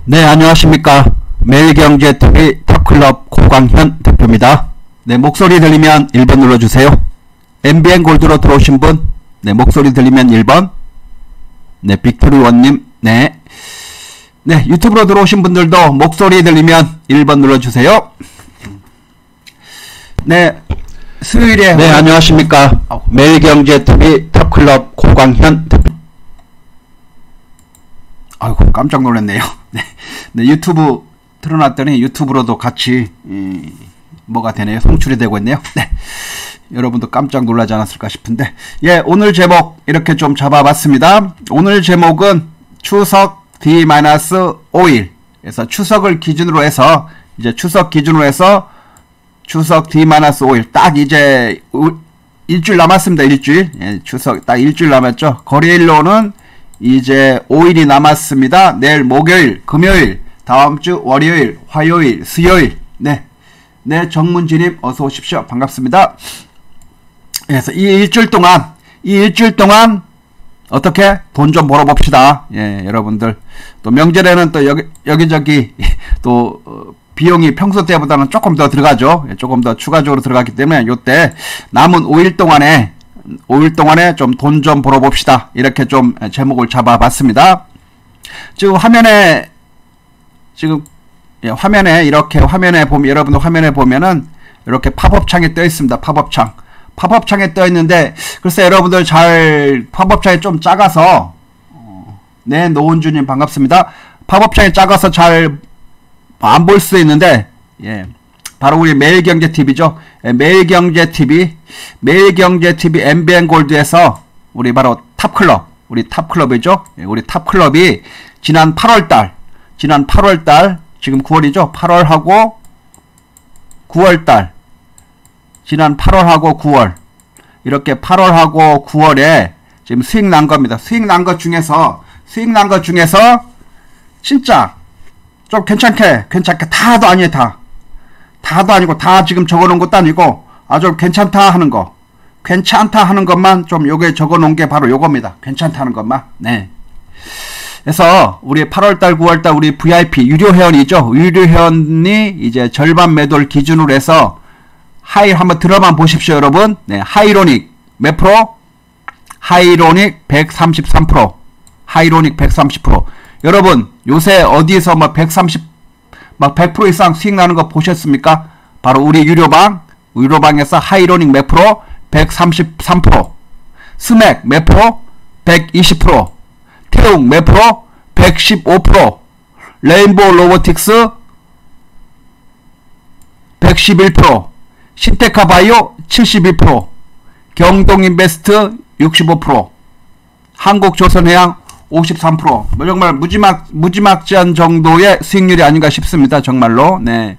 네, 안녕하십니까. 매일경제TV 탑클럽 고광현 대표입니다. 네, 목소리 들리면 1번 눌러주세요. MBN 골드로 들어오신 분, 네, 목소리 들리면 1번. 네, 빅토리원님, 네. 네, 유튜브로 들어오신 분들도 목소리 들리면 1번 눌러주세요. 네, 수요일에. 네, 안녕하십니까. 매일경제TV 탑클럽 고광현 대표. 아이고, 깜짝 놀랐네요. 네, 네, 유튜브 틀어놨더니 유튜브로도 같이 뭐가 되네요. 송출이 되고 있네요. 네, 여러분도 깜짝 놀라지 않았을까 싶은데, 예, 오늘 제목 이렇게 좀 잡아봤습니다. 오늘 제목은 추석 D-5일, 그래서 추석을 기준으로 해서 이제 추석 기준으로 해서 추석 D-5일 딱 이제 일주일 남았습니다. 일주일. 예, 추석 딱 일주일 남았죠. 거래일로는 이제 5일이 남았습니다. 내일 목요일, 금요일, 다음주 월요일, 화요일, 수요일. 네, 네, 정문진님 어서 오십시오. 반갑습니다. 그래서 이 일주일 동안 어떻게 돈 좀 벌어봅시다. 예, 여러분들 또 명절에는 또 여기저기 또 비용이 평소 때보다는 조금 더 들어가죠. 조금 더 추가적으로 들어갔기 때문에 요때 남은 5일 동안에 좀 돈 좀 벌어봅시다. 이렇게 좀 제목을 잡아봤습니다. 지금 화면에 이렇게 화면에 보면, 여러분들 화면에 보면은 이렇게 팝업창이 떠 있습니다. 팝업창에 떠 있는데, 글쎄 여러분들 잘 팝업창이 좀 작아서, 네, 노은주님 반갑습니다. 팝업창이 작아서 잘 안 볼 수 있는데, 예, 바로 우리 매일경제TV죠. 매일경제TV MBN 골드에서 우리 바로 탑클럽, 우리 탑클럽이죠. 우리 탑클럽이 지난 8월달, 지금 9월이죠. 8월하고 9월달, 지난 8월하고 9월, 이렇게 8월하고 9월에 지금 수익 난 겁니다. 수익 난 것 중에서 진짜 좀 괜찮게 다도 아니에요. 다도 아니고, 다 지금 적어놓은 것도 아니고, 아주 괜찮다 하는 것만 좀 요게 적어놓은 게 바로 요겁니다. 괜찮다 하는 것만. 네. 그래서 우리 8월달, 9월달 우리 VIP 유료 회원이죠. 유료 회원이 이제 절반 매도를 기준으로 해서 하이 한번 들어만 보십시오, 여러분. 네, 하이로닉 몇 프로? 하이로닉 133%. 하이로닉 130%. 여러분, 요새 어디에서 막 100% 이상 수익 나는 거 보셨습니까? 바로 우리 유료방에서 하이로닉 몇 프로? 133%. 스맥 몇 프로? 120%. 태웅 몇 프로? 115%. 레인보우 로보틱스 111%. 신테카 바이오 72%. 경동인베스트 65%. 한국조선해양 53%. 뭐 정말 무지막지한 정도의 수익률이 아닌가 싶습니다. 정말로. 네.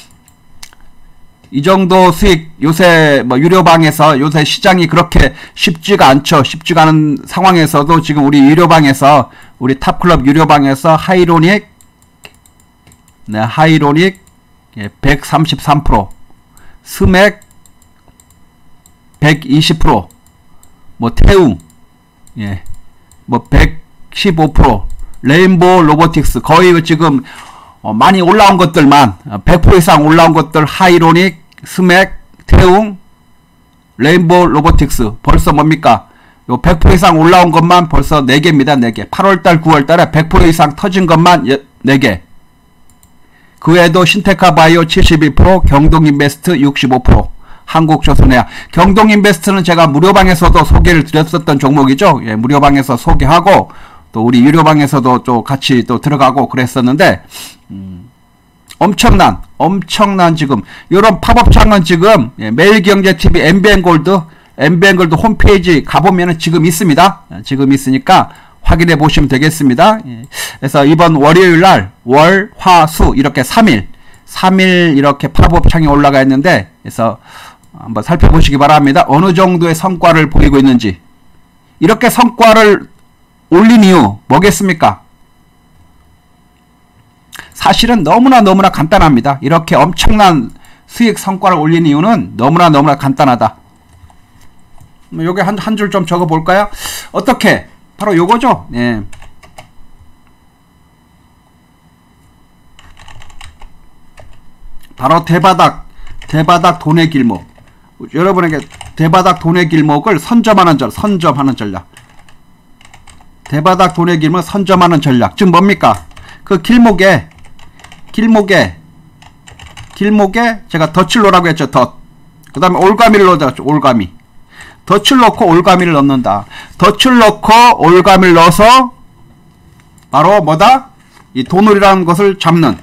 이 정도 수익, 요새 뭐 유료방에서 요새 시장이 그렇게 쉽지가 않죠. 쉽지가 않은 상황에서도 지금 우리 유료방에서, 우리 탑클럽 유료방에서 하이로닉 133%, 스맥 120%, 뭐 태웅, 예, 뭐 115%, 레인보우 로보틱스 거의 지금 많이 올라온 것들만 100% 이상 올라온 것들, 하이로닉, 스맥, 태웅, 레인보우 로보틱스 벌써 뭡니까? 요 100% 이상 올라온 것만 벌써 4개입니다. 4개. 8월달, 9월달에 100% 이상 터진 것만 4개. 그 외에도 신테카 바이오 72%, 경동인베스트 65%, 한국조선해양. 경동인베스트는 제가 무료방에서도 소개를 드렸었던 종목이죠. 예, 무료방에서 소개하고 또 우리 유료방에서도 또 같이 또 들어가고 그랬었는데, 엄청난 지금 이런 팝업창은 지금, 예, 매일경제TV MBN 골드 홈페이지 가보면은 지금 있습니다. 지금 있으니까 확인해 보시면 되겠습니다. 예. 그래서 이번 월요일날 월, 화, 수 이렇게 3일 이렇게 팝업창이 올라가 있는데, 그래서 한번 살펴보시기 바랍니다. 어느 정도의 성과를 보이고 있는지. 이렇게 성과를 올린 이유 뭐겠습니까? 사실은 너무나 간단합니다. 이렇게 엄청난 수익 성과를 올린 이유는 너무나 간단하다. 요게 한 줄 좀 적어 볼까요? 어떻게? 바로 요거죠. 예. 바로 대바닥 돈의 길목. 여러분에게 대바닥 돈의 길목을 선점하는 전략. 대바닥 돈의 길목을 선점하는 전략. 지금 뭡니까? 그 길목에 제가 덫을 놓으라고 했죠. 그 다음에 올가미를 넣었죠. 올가미. 덫을 넣고 올가미를 넣는다. 덫을 넣고 올가미를 넣어서 바로 뭐다? 이 돈이라는 것을 잡는.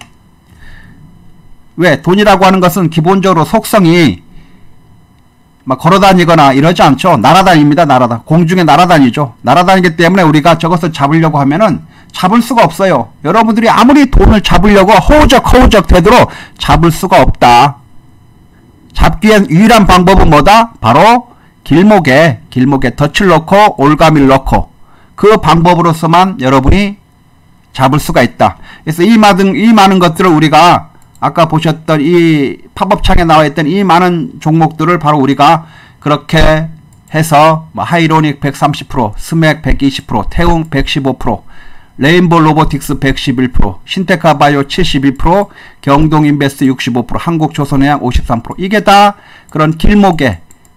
왜? 돈이라고 하는 것은 기본적으로 속성이 막 걸어다니거나 이러지 않죠. 날아다닙니다. 공중에 날아다니죠. 날아다니기 때문에 우리가 저것을 잡으려고 하면은 잡을 수가 없어요. 여러분들이 아무리 돈을 잡으려고 허우적 되도록 잡을 수가 없다. 잡기 위한 유일한 방법은 뭐다? 바로 길목에 덫을 넣고 올가미를 넣고 그 방법으로서만 여러분이 잡을 수가 있다. 그래서 이 많은 것들을 우리가 아까 보셨던 이 팝업창에 나와 있던 이 많은 종목들을 바로 우리가 그렇게 해서 하이로닉 130%, 스맥 120%, 태웅 115%, 레인보 로보틱스 111%, 신테카 바이오 71%, 경동인베스트 65%, 한국조선해양 53%. 이게 다 그런 길목에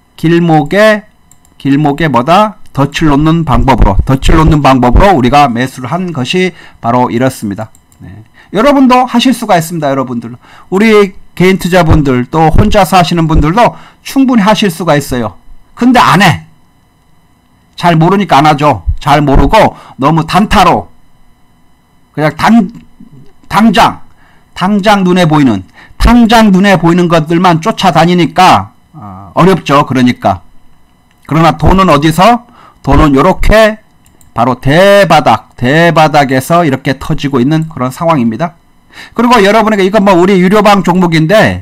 뭐다? 덫을 놓는 방법으로 우리가 매수를 한 것이 바로 이렇습니다. 네. 여러분도 하실 수가 있습니다. 여러분들. 우리 개인 투자분들 또 혼자서 하시는 분들도 충분히 하실 수가 있어요. 근데 안 해. 잘 모르니까 안 하죠. 잘 모르고 너무 단타로 그냥 당장 눈에 보이는 것들만 쫓아다니니까 어렵죠. 그러나 돈은 어디서? 돈은 요렇게 바로 대바닥에서 이렇게 터지고 있는 그런 상황입니다. 그리고 여러분에게 이건 뭐 우리 유료방 종목인데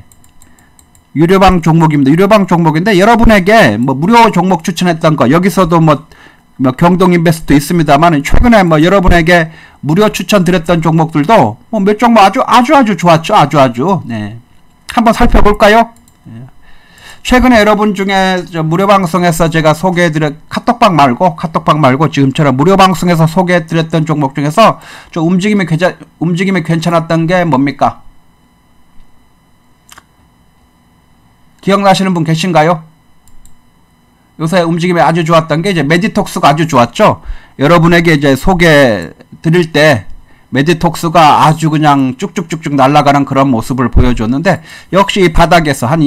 여러분에게 뭐 무료 종목 추천했던 거 여기서도 뭐 경동인베스트도 있습니다만 최근에 뭐 여러분에게 무료 추천드렸던 종목들도 뭐 몇 종목 아주 좋았죠. 네. 한번 살펴볼까요? 네. 최근에 여러분 중에 무료 방송에서 제가 카톡방 말고 지금처럼 무료 방송에서 소개해드렸던 종목 중에서 좀 움직임이 괜찮았던 게 뭡니까? 기억나시는 분 계신가요? 요새 움직임이 아주 좋았던 게 이제 메디톡스가 아주 좋았죠. 여러분에게 이제 소개 드릴 때 메디톡스가 아주 그냥 쭉쭉쭉쭉 날아가는 그런 모습을 보여줬는데 역시 이 바닥에서 한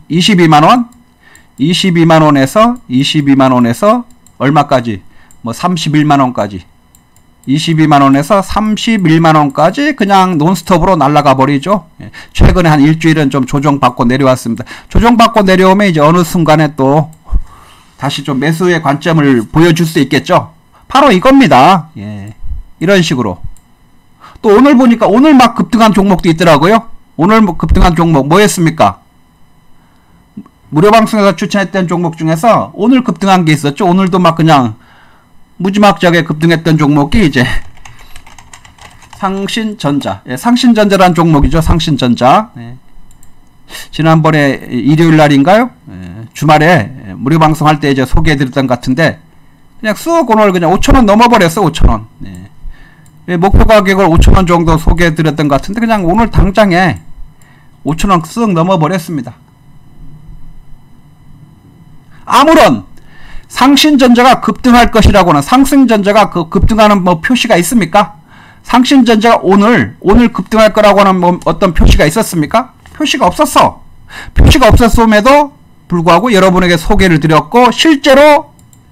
22만원에서 얼마까지? 뭐 31만원까지 22만원에서 31만원까지 그냥 논스톱으로 날아가 버리죠. 최근에 한 일주일은 좀 조정받고 내려왔습니다. 조정받고 내려오면 이제 어느 순간에 또 다시 좀 매수의 관점을 보여줄 수 있겠죠. 바로 이겁니다. 예. 이런 식으로. 또 오늘 보니까 오늘 막 급등한 종목도 있더라고요. 오늘 뭐 급등한 종목 뭐였습니까? 무료 방송에서 추천했던 종목 중에서 오늘 급등한 게 있었죠. 오늘도 막 그냥 무지막지하게 급등했던 종목이 이제 상신전자. 예, 상신전자라는 종목이죠. 상신전자. 예. 지난번에 일요일 날인가요? 예, 주말에 무료 방송할 때 이제 소개해드렸던 것 같은데 그냥 쑥 오늘 그냥 5,000원 넘어버렸어. 5,000원. 예. 목표 가격을 5,000원 정도 소개해드렸던 것 같은데 그냥 오늘 당장에 5,000원 쓱 넘어버렸습니다. 아무런 상신전자가 급등할 것이라고는 상승전자가 급등하는 뭐 표시가 있습니까? 상신전자가 오늘 급등할 거라고 하는 뭐 어떤 표시가 있었습니까? 표시가 없었어. 표시가 없었음에도 불구하고 여러분에게 소개를 드렸고 실제로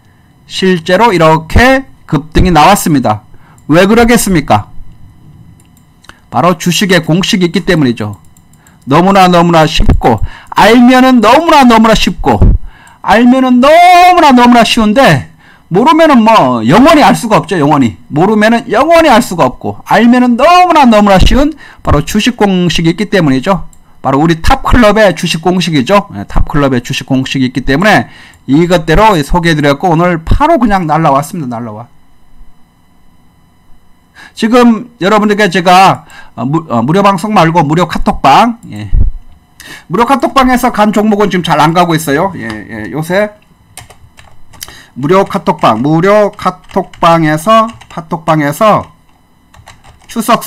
이렇게 급등이 나왔습니다. 왜 그러겠습니까? 바로 주식의 공식이 있기 때문이죠. 너무나 쉽고 알면은 너무나 쉽고 알면은 너무나 쉬운데 모르면은 뭐 영원히 알 수가 없죠. 모르면은 영원히 알 수가 없고 알면은 너무나 쉬운 바로 주식 공식이 있기 때문이죠. 바로 우리 탑클럽의 주식 공식이죠. 탑클럽의 주식 공식이 있기 때문에 이것대로 소개해드렸고 오늘 바로 그냥 날라왔습니다. 지금 여러분들께 제가 무료 방송 말고 무료 카톡방, 예. 무료 카톡방에서 간 종목은 지금 잘 안 가고 있어요. 예, 요새 무료 카톡방에서 추석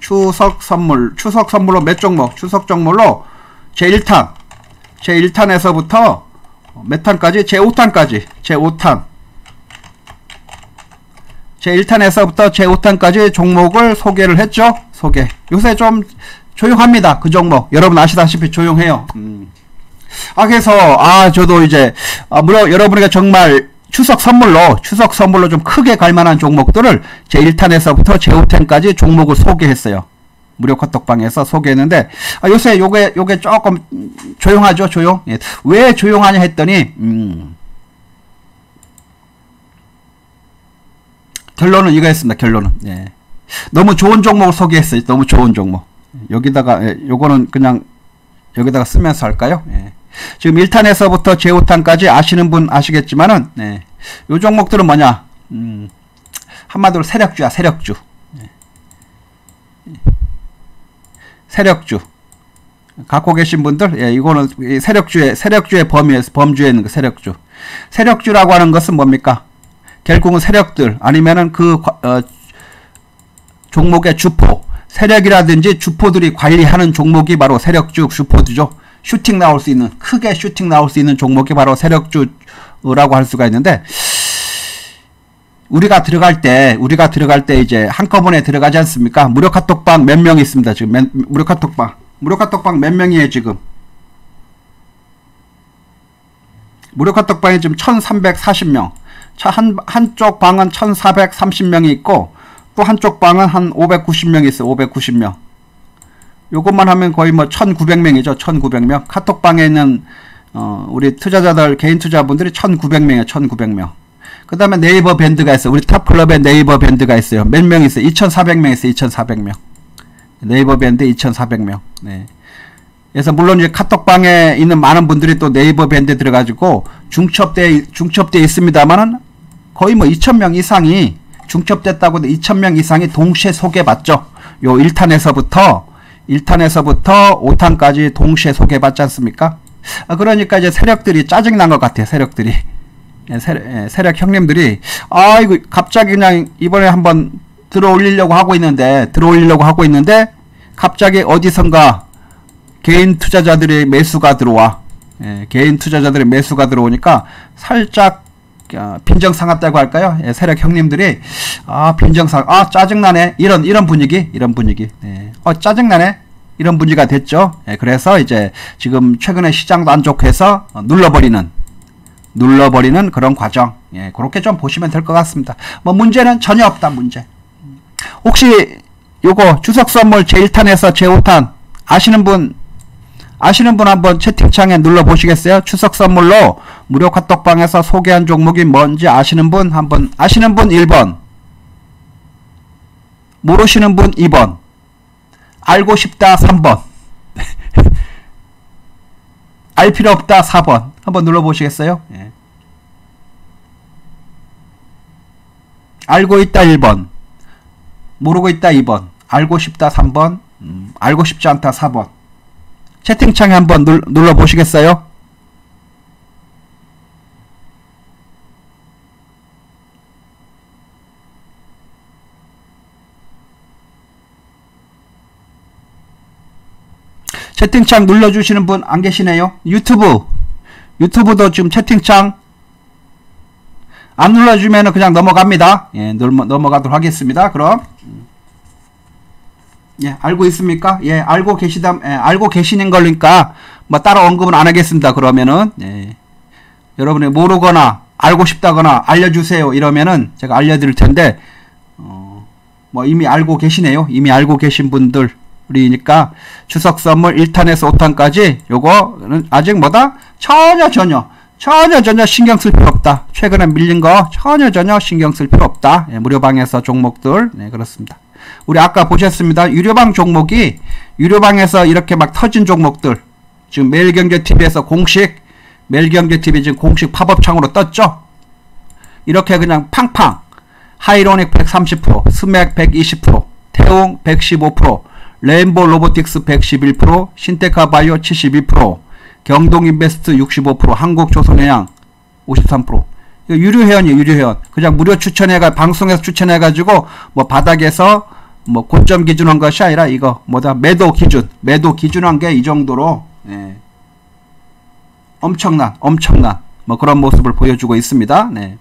선물로 몇 종목? 추석 종목로 제1탄에서부터 몇 탄까지? 제5탄까지. 제1탄에서부터 제5탄까지 종목을 소개를 했죠. 요새 좀 조용합니다. 그 종목. 여러분 아시다시피 조용해요. 그래서 저도 이제 물론 여러분에게 정말 추석 선물로 좀 크게 갈만한 종목들을 제1탄에서부터 제5탄까지 종목을 소개했어요. 무료 카톡방에서 소개했는데 요새 요게 조금 조용하죠. 예. 왜 조용하냐 했더니 결론은 이거였습니다. 예. 너무 좋은 종목을 소개했어요. 너무 좋은 종목. 여기다가 요거는 그냥 여기다가 쓰면서 할까요? 예. 지금 1탄에서부터 제5탄까지 아시는 분 아시겠지만은 요 종목들은 뭐냐? 한마디로 세력주야. 세력주 갖고 계신 분들, 이거는 세력주의 범주에 있는 거 세력주라고 하는 것은 뭡니까? 결국은 세력들 아니면은 종목의 주포, 세력이라든지 주포들이 관리하는 종목이 바로 세력주, 주포주죠. 크게 슈팅 나올 수 있는 종목이 바로 세력주라고 할 수가 있는데, 우리가 들어갈 때 이제 한꺼번에 들어가지 않습니까? 무료 카톡방 몇 명 있습니다. 지금 무료 카톡방 몇 명이에요, 지금? 무료 카톡방이 지금 1340명. 한쪽 방은 1430명이 있고, 또 한쪽 방은 한 590명이 있어요. 590명. 요것만 하면 거의 뭐 1900명이죠. 1900명. 카톡방에 있는 우리 투자자들, 개인 투자분들이 1900명이에요. 1900명. 그 다음에 네이버 밴드가 있어요. 우리 탑클럽에 네이버 밴드가 있어요. 몇 명 있어요? 2400명 있어요. 2400명. 네이버 밴드 2400명. 네. 그래서 물론 이제 카톡방에 있는 많은 분들이 또 네이버 밴드에 들어가지고 중첩돼 있습니다만은 거의 뭐 2000명 이상이 중첩됐다고 2000명 이상이 동시에 소개받죠. 요 1탄에서부터 5탄까지 동시에 소개받지 않습니까? 그러니까 이제 세력들이 짜증난 것 같아요. 세력 형님들이 이거 갑자기 그냥 이번에 한번 들어올리려고 하고 있는데 갑자기 어디선가 개인 투자자들의 매수가 들어와. 개인 투자자들의 매수가 들어오니까 살짝 빈정상했다고 할까요? 세력 형님들이 짜증나네 이런 분위기 짜증나네 이런 분위기가 됐죠. 그래서 이제 지금 최근에 시장도 안 좋게서 눌러버리는 그런 과정. 그렇게 좀 보시면 될 것 같습니다. 뭐 문제는 전혀 없다. 혹시 요거 추석 선물 제1탄에서 제5탄 아시는 분 한번 채팅창에 눌러 보시겠어요? 추석 선물로 무료 카톡방에서 소개한 종목이 뭔지 아시는 분 1번, 모르시는 분 2번, 알고 싶다 3번, 알 필요 없다 4번. 한번 눌러 보시겠어요? 알고 있다 1번, 모르고 있다 2번, 알고 싶다 3번, 알고 싶지 않다 4번. 채팅창에 한번 눌러 보시겠어요? 채팅창 눌러주시는 분 안 계시네요. 유튜브도 지금 채팅창 안 눌러주면 그냥 넘어갑니다. 넘어가도록 하겠습니다. 그럼 알고 있습니까? 알고 계시는 거니까 뭐 따로 언급은 안 하겠습니다. 그러면은 여러분이 모르거나 알고 싶다거나 알려주세요 이러면은 제가 알려드릴 텐데 뭐 이미 알고 계시네요. 이미 알고 계신 분들 우리니까 추석 선물 1탄에서 5탄까지 요거는 아직 전혀 신경 쓸 필요 없다. 최근에 밀린 거 전혀 신경 쓸 필요 없다. 무료방에서 종목들 그렇습니다. 우리 아까 보셨습니다. 유료방 종목이 유료방에서 이렇게 막 터진 종목들 지금 매일경제TV에서 매일경제TV 지금 공식 팝업 창으로 떴죠. 이렇게 그냥 팡팡 하이로닉 130%, 스맥 120%, 태웅 115%, 레인보 로보틱스 111%, 신테카바이오 72%, 경동인베스트 65%, 한국조선해양 53%. 유료회원이에요. 유료회원. 그냥 무료 방송에서 추천해가지고 뭐 바닥에서 뭐 고점 기준한 것이 아니라 이거 뭐다 매도 기준한 게 이 정도로 예. 엄청난 뭐 그런 모습을 보여주고 있습니다. 네.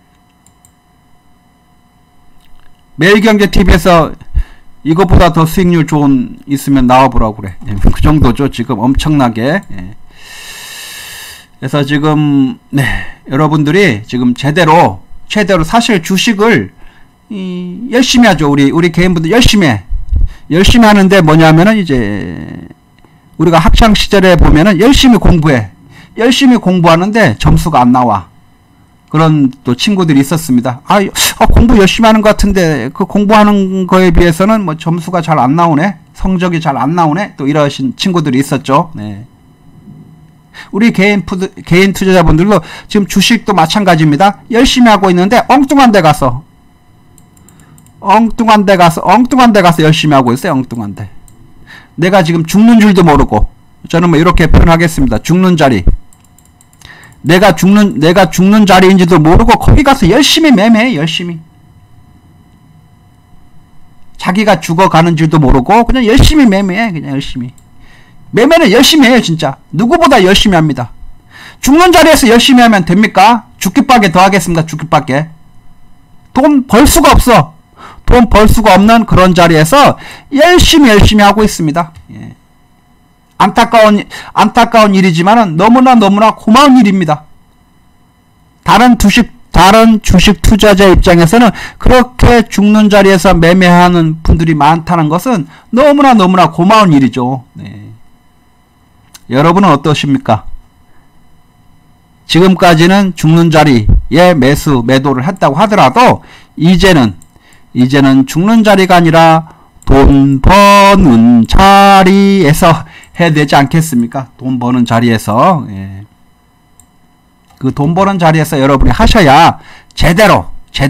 매일경제TV에서 이것보다 더 수익률 좋은 있으면 나와보라고 그래. 예. 그 정도죠. 지금 엄청나게. 예. 그래서 지금 네, 여러분들이 지금 제대로 사실 주식을 열심히 하죠. 우리 개인분들 열심히 하는데 뭐냐면은 이제 우리가 학창 시절에 보면은 열심히 공부하는데 점수가 안 나와. 그런 또 친구들이 있었습니다. 공부 열심히 하는 것 같은데 그 공부하는 거에 비해서는 뭐 점수가 잘 안 나오네. 성적이 잘 안 나오네. 또 이러신 친구들이 있었죠. 네. 우리 개인 투자자분들도 지금 주식도 마찬가지입니다. 열심히 하고 있는데 엉뚱한 데 가서 열심히 하고 있어요. 엉뚱한 데. 내가 지금 죽는 줄도 모르고, 저는 뭐 이렇게 표현하겠습니다. 죽는 자리. 내가 죽는 자리인지도 모르고 거기 가서 열심히 매매해. 열심히. 자기가 죽어가는 줄도 모르고 그냥 열심히 매매해. 그냥 열심히. 매매는 열심히 해요. 진짜 누구보다 열심히 합니다. 죽는 자리에서 열심히 하면 됩니까? 죽기밖에 더 하겠습니다. 죽기밖에. 돈 벌 수가 없어. 돈 벌 수가 없는 그런 자리에서 열심히 하고 있습니다. 예. 안타까운 일이지만은 너무나 고마운 일입니다. 다른 주식 투자자 입장에서는 그렇게 죽는 자리에서 매매하는 분들이 많다는 것은 너무나 고마운 일이죠. 네. 여러분은 어떠십니까? 지금까지는 죽는 자리에 매도를 했다고 하더라도 이제는 죽는 자리가 아니라 돈 버는 자리에서 해야 되지 않겠습니까? 돈 버는 자리에서. 예. 그 돈 버는 자리에서 여러분이 하셔야 제대로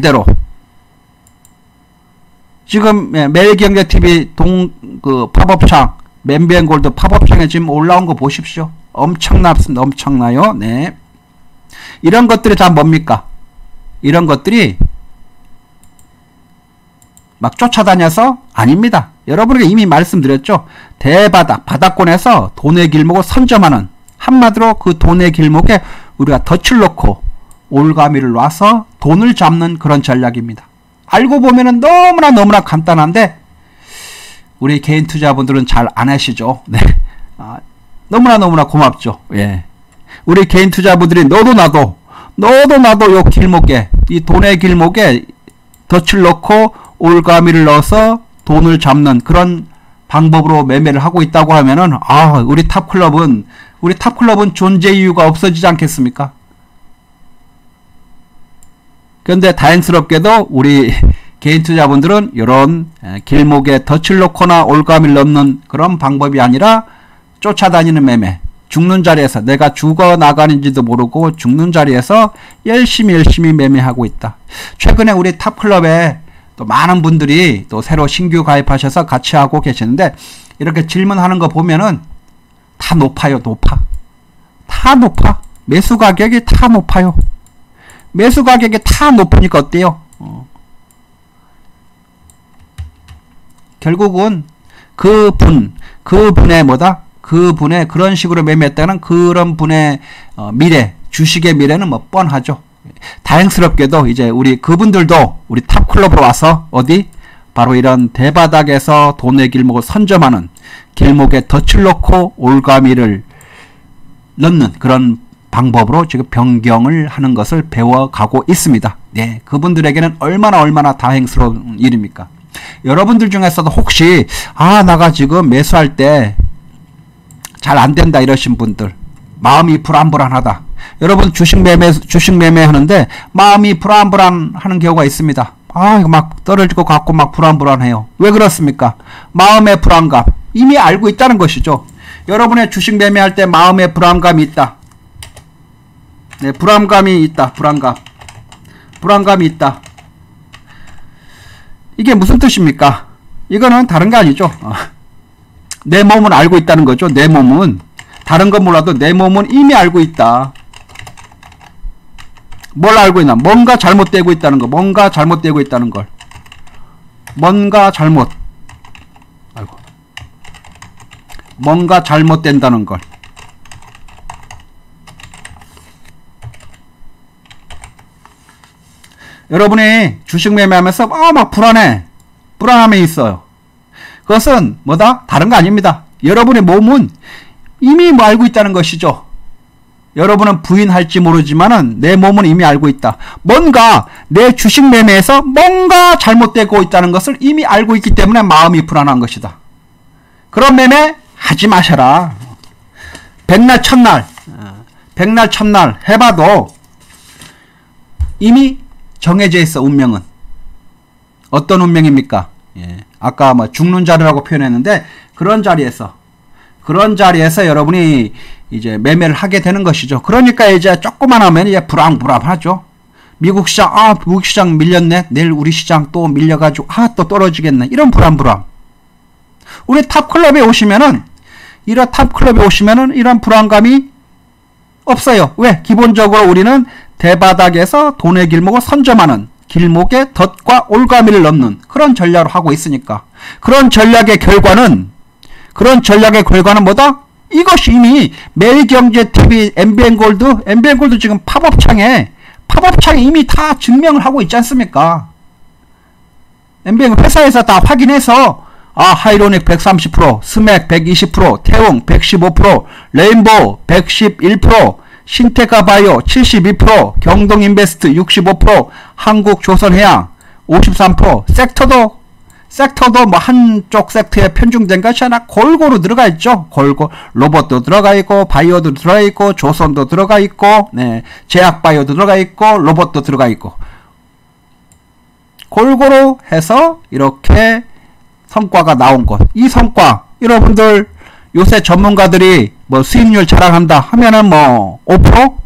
지금 매일경제TV 그 팝업창 맨비앤골드 팝업창에 지금 올라온 거 보십시오. 엄청나요. 네. 이런 것들이 다 뭡니까? 이런 것들이 막 쫓아다녀서 아닙니다. 여러분에게 이미 말씀드렸죠. 바닥권에서 돈의 길목을 선점하는, 한마디로 그 돈의 길목에 우리가 덫을 놓고 올가미를 놔서 돈을 잡는 그런 전략입니다. 알고 보면은 너무나 간단한데 우리 개인 투자분들은 잘 안 하시죠. 네. 너무나 고맙죠. 예. 우리 개인 투자분들이 너도 나도 요 길목에, 이 돈의 길목에 덫을 놓고 올가미를 넣어서 돈을 잡는 그런 방법으로 매매를 하고 있다고 하면은 우리 탑클럽은 존재 이유가 없어지지 않겠습니까? 그런데 다행스럽게도 우리 개인 투자분들은 이런 길목에 덫을 놓거나 올가미를 넣는 그런 방법이 아니라 쫓아다니는 매매, 죽는 자리에서, 내가 죽어나가는지도 모르고 죽는 자리에서 열심히 매매하고 있다. 최근에 우리 탑클럽에 또 많은 분들이 또 새로 신규 가입하셔서 같이 하고 계시는데, 이렇게 질문하는 거 보면은 다 높아요. 다 높아. 매수 가격이 다 높아요. 매수 가격이 다 높으니까 어때요? 결국은 그분의 그런 식으로 매매했다는 그런 분의 미래, 주식의 미래는 뭐 뻔하죠. 다행스럽게도 이제 그분들도 우리 탑클럽으로 와서 바로 이런 대바닥에서 돈의 길목을 선점하는, 길목에 덫을 놓고 올가미를 넣는 그런 방법으로 지금 변경을 하는 것을 배워가고 있습니다. 네, 그분들에게는 얼마나 다행스러운 일입니까? 여러분들 중에서도 혹시 내가 지금 매수할 때 잘 안된다 이러신 분들, 마음이 불안불안하다. 여러분 주식 매매 하는데 마음이 불안불안하는 경우가 있습니다. 이거 막 떨어질 것 같고 막 불안불안해요. 왜 그렇습니까? 마음의 불안감, 이미 알고 있다는 것이죠. 여러분의 주식 매매할 때 마음의 불안감이 있다. 네, 불안감이 있다. 불안감이 있다. 이게 무슨 뜻입니까? 이거는 다른 게 아니죠. 내 몸은 알고 있다는 거죠. 내 몸은. 다른 건 몰라도 내 몸은 이미 알고 있다. 뭘 알고 있나? 뭔가 잘못되고 있다는 거. 뭔가 잘못. 뭔가 잘못된다는 걸. 여러분이 주식 매매하면서 막 불안함에 있어요. 그것은 뭐다? 다른 거 아닙니다. 여러분의 몸은 이미 뭐 알고 있다는 것이죠. 여러분은 부인할지 모르지만은 내 몸은 이미 알고 있다. 뭔가 내 주식 매매에서 뭔가 잘못되고 있다는 것을 이미 알고 있기 때문에 마음이 불안한 것이다. 그런 매매 하지 마셔라. 백날 첫날 해봐도 이미 정해져 있어. 운명은 어떤 운명입니까? 아까 뭐 죽는 자리라고 표현했는데 그런 자리에서 여러분이 이제 매매를 하게 되는 것이죠. 그러니까 이제 조금만 하면 이제 불안하죠. 미국 시장 밀렸네. 내일 우리 시장 또 밀려가지고 또 떨어지겠네. 이런 불안. 우리 탑클럽에 오시면은 이런 불안감이 없어요. 왜? 기본적으로 우리는 대바닥에서 돈의 길목을 선점하는 길목의 덫과 올가미를 넘는 그런 전략을 하고 있으니까. 그런 전략의 결과는 뭐다? 이것이 이미 매일경제TV, MBN골드 지금 팝업창에 이미 다 증명을 하고 있지 않습니까? MBN 회사에서 다 확인해서 하이로닉 130%, 스맥 120%, 태웅 115%, 레인보우 111%, 신테카바이오 72%, 경동인베스트 65%, 한국조선해양 53%, 섹터도 뭐 한쪽 섹터에 편중된 것이 하나 골고루 들어가 있죠. 로봇도 들어가 있고, 바이오도 들어가 있고, 조선도 들어가 있고, 제약바이오도 들어가 있고, 로봇도 들어가 있고. 골고루 해서 이렇게 성과가 나온 것. 이 성과, 여러분들 요새 전문가들이 뭐 수익률 자랑한다 하면은 뭐 5%?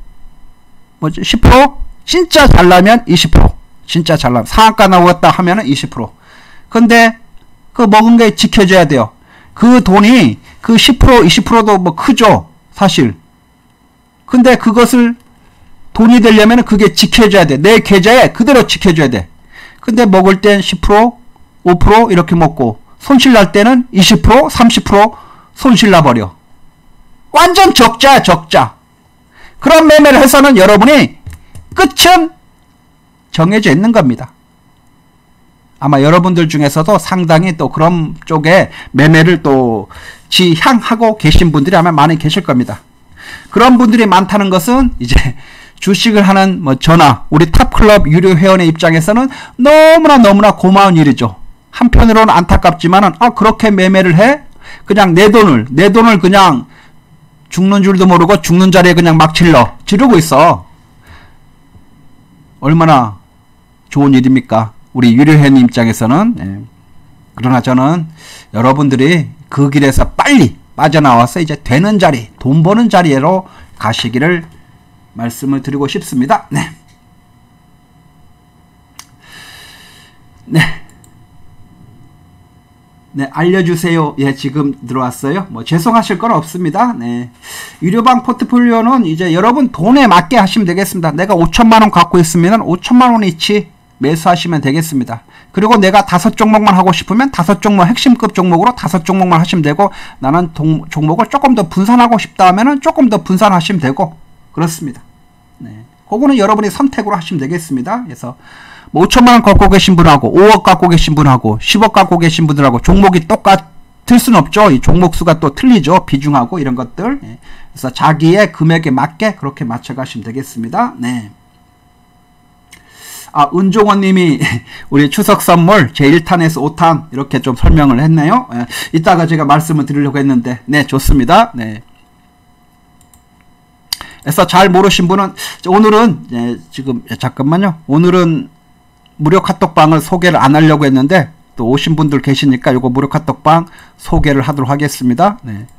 10%? 진짜 잘나면 20%. 진짜 잘나면 상한가 나오겠다 하면은 20%. 근데 그 먹은 게 지켜져야 돼요. 그 돈이 그 10%, 20%도 뭐 크죠, 사실. 근데 그것을 돈이 되려면 그게 지켜져야 돼. 내 계좌에 그대로 지켜줘야 돼. 근데 먹을 땐 10%, 5% 이렇게 먹고 손실 날 때는 20%, 30% 손실 나버려. 완전 적자야, 적자. 그런 매매를 해서는 여러분이 끝은 정해져 있는 겁니다. 아마 여러분들 중에서도 상당히 또 그런 쪽에 매매를 또 지향하고 계신 분들이 아마 많이 계실 겁니다. 그런 분들이 많다는 것은 이제 주식을 하는 우리 탑클럽 유료 회원의 입장에서는 너무나 고마운 일이죠. 한편으로는 안타깝지만은 그렇게 매매를 해? 그냥 내 돈을 그냥 죽는 줄도 모르고 죽는 자리에 그냥 막 지르고 있어. 얼마나 좋은 일입니까? 우리 유료회원 입장에서는. 그러나 저는 여러분들이 그 길에서 빨리 빠져나와서 이제 되는 자리, 돈 버는 자리로 가시기를 말씀을 드리고 싶습니다. 네, 알려주세요. 지금 들어왔어요. 죄송하실 건 없습니다. 유료방 포트폴리오는 이제 여러분 돈에 맞게 하시면 되겠습니다. 내가 5천만원 갖고 있으면 5천만원어치 매수하시면 되겠습니다. 그리고 내가 5종목만 하고 싶으면 5종목 핵심급 종목으로 5종목만 하시면 되고, 나는 종목을 조금 더 분산하고 싶다 하면은 조금 더 분산하시면 되고, 그렇습니다. 그거는 여러분이 선택으로 하시면 되겠습니다. 그래서 5천만원 갖고 계신 분하고 5억 갖고 계신 분하고 10억 갖고 계신 분들하고 종목이 똑같을 수는 없죠. 이 종목 수가 또 틀리죠. 비중하고 이런 것들. 그래서 자기의 금액에 맞게 그렇게 맞춰 가시면 되겠습니다. 은종원 님이 우리 추석 선물 제1탄에서 5탄 이렇게 좀 설명을 했네요. 이따가 제가 말씀을 드리려고 했는데, 좋습니다. 그래서 잘 모르신 분은 오늘은 잠깐만요. 오늘은 무료 카톡방을 소개를 안 하려고 했는데 또 오신 분들 계시니까 요거 무료 카톡방 소개를 하도록 하겠습니다.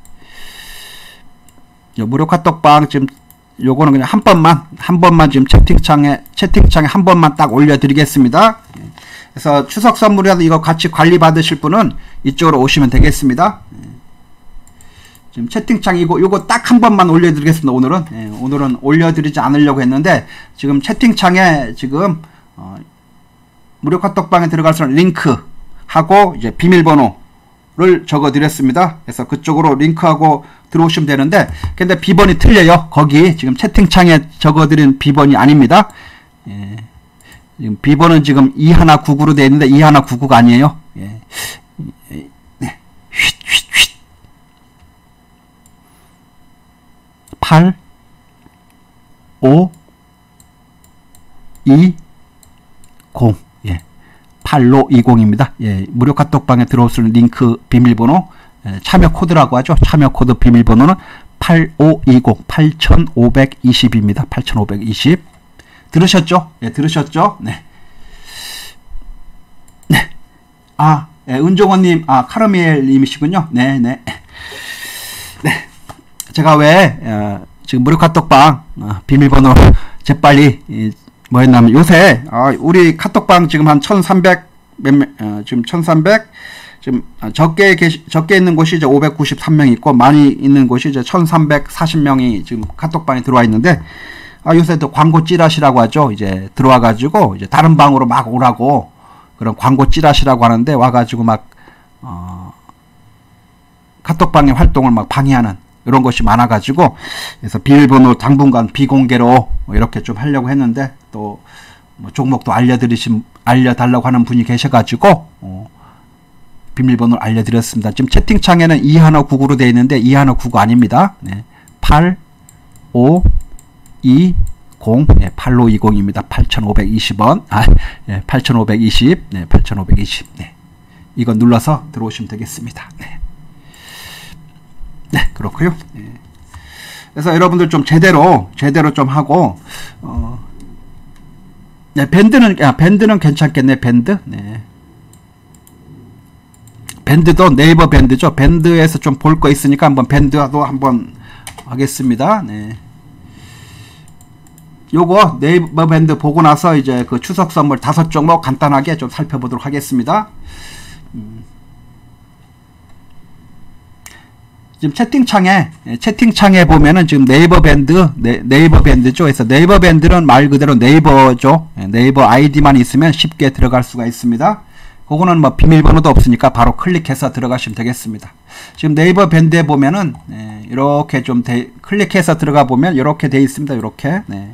요 무료 카톡방 지금 요거는 그냥 한 번만 지금 채팅창에 한 번만 딱 올려드리겠습니다. 그래서 추석 선물이라도 이거 같이 관리 받으실 분은 이쪽으로 오시면 되겠습니다. 지금 채팅창 요거 딱 한 번만 올려드리겠습니다. 오늘은 올려드리지 않으려고 했는데, 지금 채팅창에 지금 무료 카톡방에 들어갈 수 있는 링크 하고 이제 비밀번호 비밀번호를 적어 드렸습니다. 그래서 그쪽으로 링크하고 들어오시면 되는데, 근데 비번이 틀려요. 거기 지금 채팅창에 적어 드린 비번이 아닙니다. 예. 지금 비번은 지금 2199로 되어 있는데 2199가 아니에요. 예. 네. 휙 8 5 2 0. 예. 8520입니다. 예. 무료 카톡방에 들어올 수 있는 링크 비밀번호, 예. 참여 코드라고 하죠. 참여 코드 비밀번호는 8520 8520입니다. 8520. 들으셨죠? 예, 들으셨죠? 네. 네. 아, 예, 은종원님, 아, 카르멜님이시군요. 네, 네. 네. 제가 왜, 지금 무료 카톡방, 비밀번호 재빨리, 뭐였냐면, 요새, 우리 카톡방 지금 한 1300, 지금 1300, 지금 적게 있는 곳이 이제 593명 있고, 많이 있는 곳이 이제 1340명이 지금 카톡방에 들어와 있는데, 요새 또 광고 찌라시라고 하죠. 이제 들어와가지고, 이제 다른 방으로 막 오라고, 그런 광고 찌라시라고 하는데, 와가지고 막, 카톡방의 활동을 막 방해하는, 이런 것이 많아가지고, 그래서 비밀번호 당분간 비공개로 이렇게 좀 하려고 했는데, 또, 뭐 종목도 알려달라고 하는 분이 계셔가지고, 비밀번호를 알려드렸습니다. 지금 채팅창에는 2199로 되어 있는데, 2199 아닙니다. 네. 8, 5, 2, 0, 예, 8520입니다. 8520원. 예, 8520. 네, 8520. 네. 이거 눌러서 들어오시면 되겠습니다. 네. 네, 그렇고요. 네. 그래서 여러분들 좀 제대로 좀 하고, 네, 밴드는 괜찮겠네, 밴드. 네. 밴드도 네이버 밴드죠. 밴드에서 좀 볼 거 있으니까 한번 밴드도 한번 하겠습니다. 네. 요거 네이버 밴드 보고 나서 이제 그 추석 선물 5종목 간단하게 좀 살펴보도록 하겠습니다. 지금 채팅창에 보면은 지금 네이버 밴드죠. 그래서 네이버 밴드는 말 그대로 네이버죠. 네이버 아이디만 있으면 쉽게 들어갈 수가 있습니다. 그거는 뭐 비밀번호도 없으니까 바로 클릭해서 들어가시면 되겠습니다. 지금 네이버 밴드에 보면은 이렇게 좀 클릭해서 들어가 보면 이렇게 돼 있습니다. 이렇게. 네.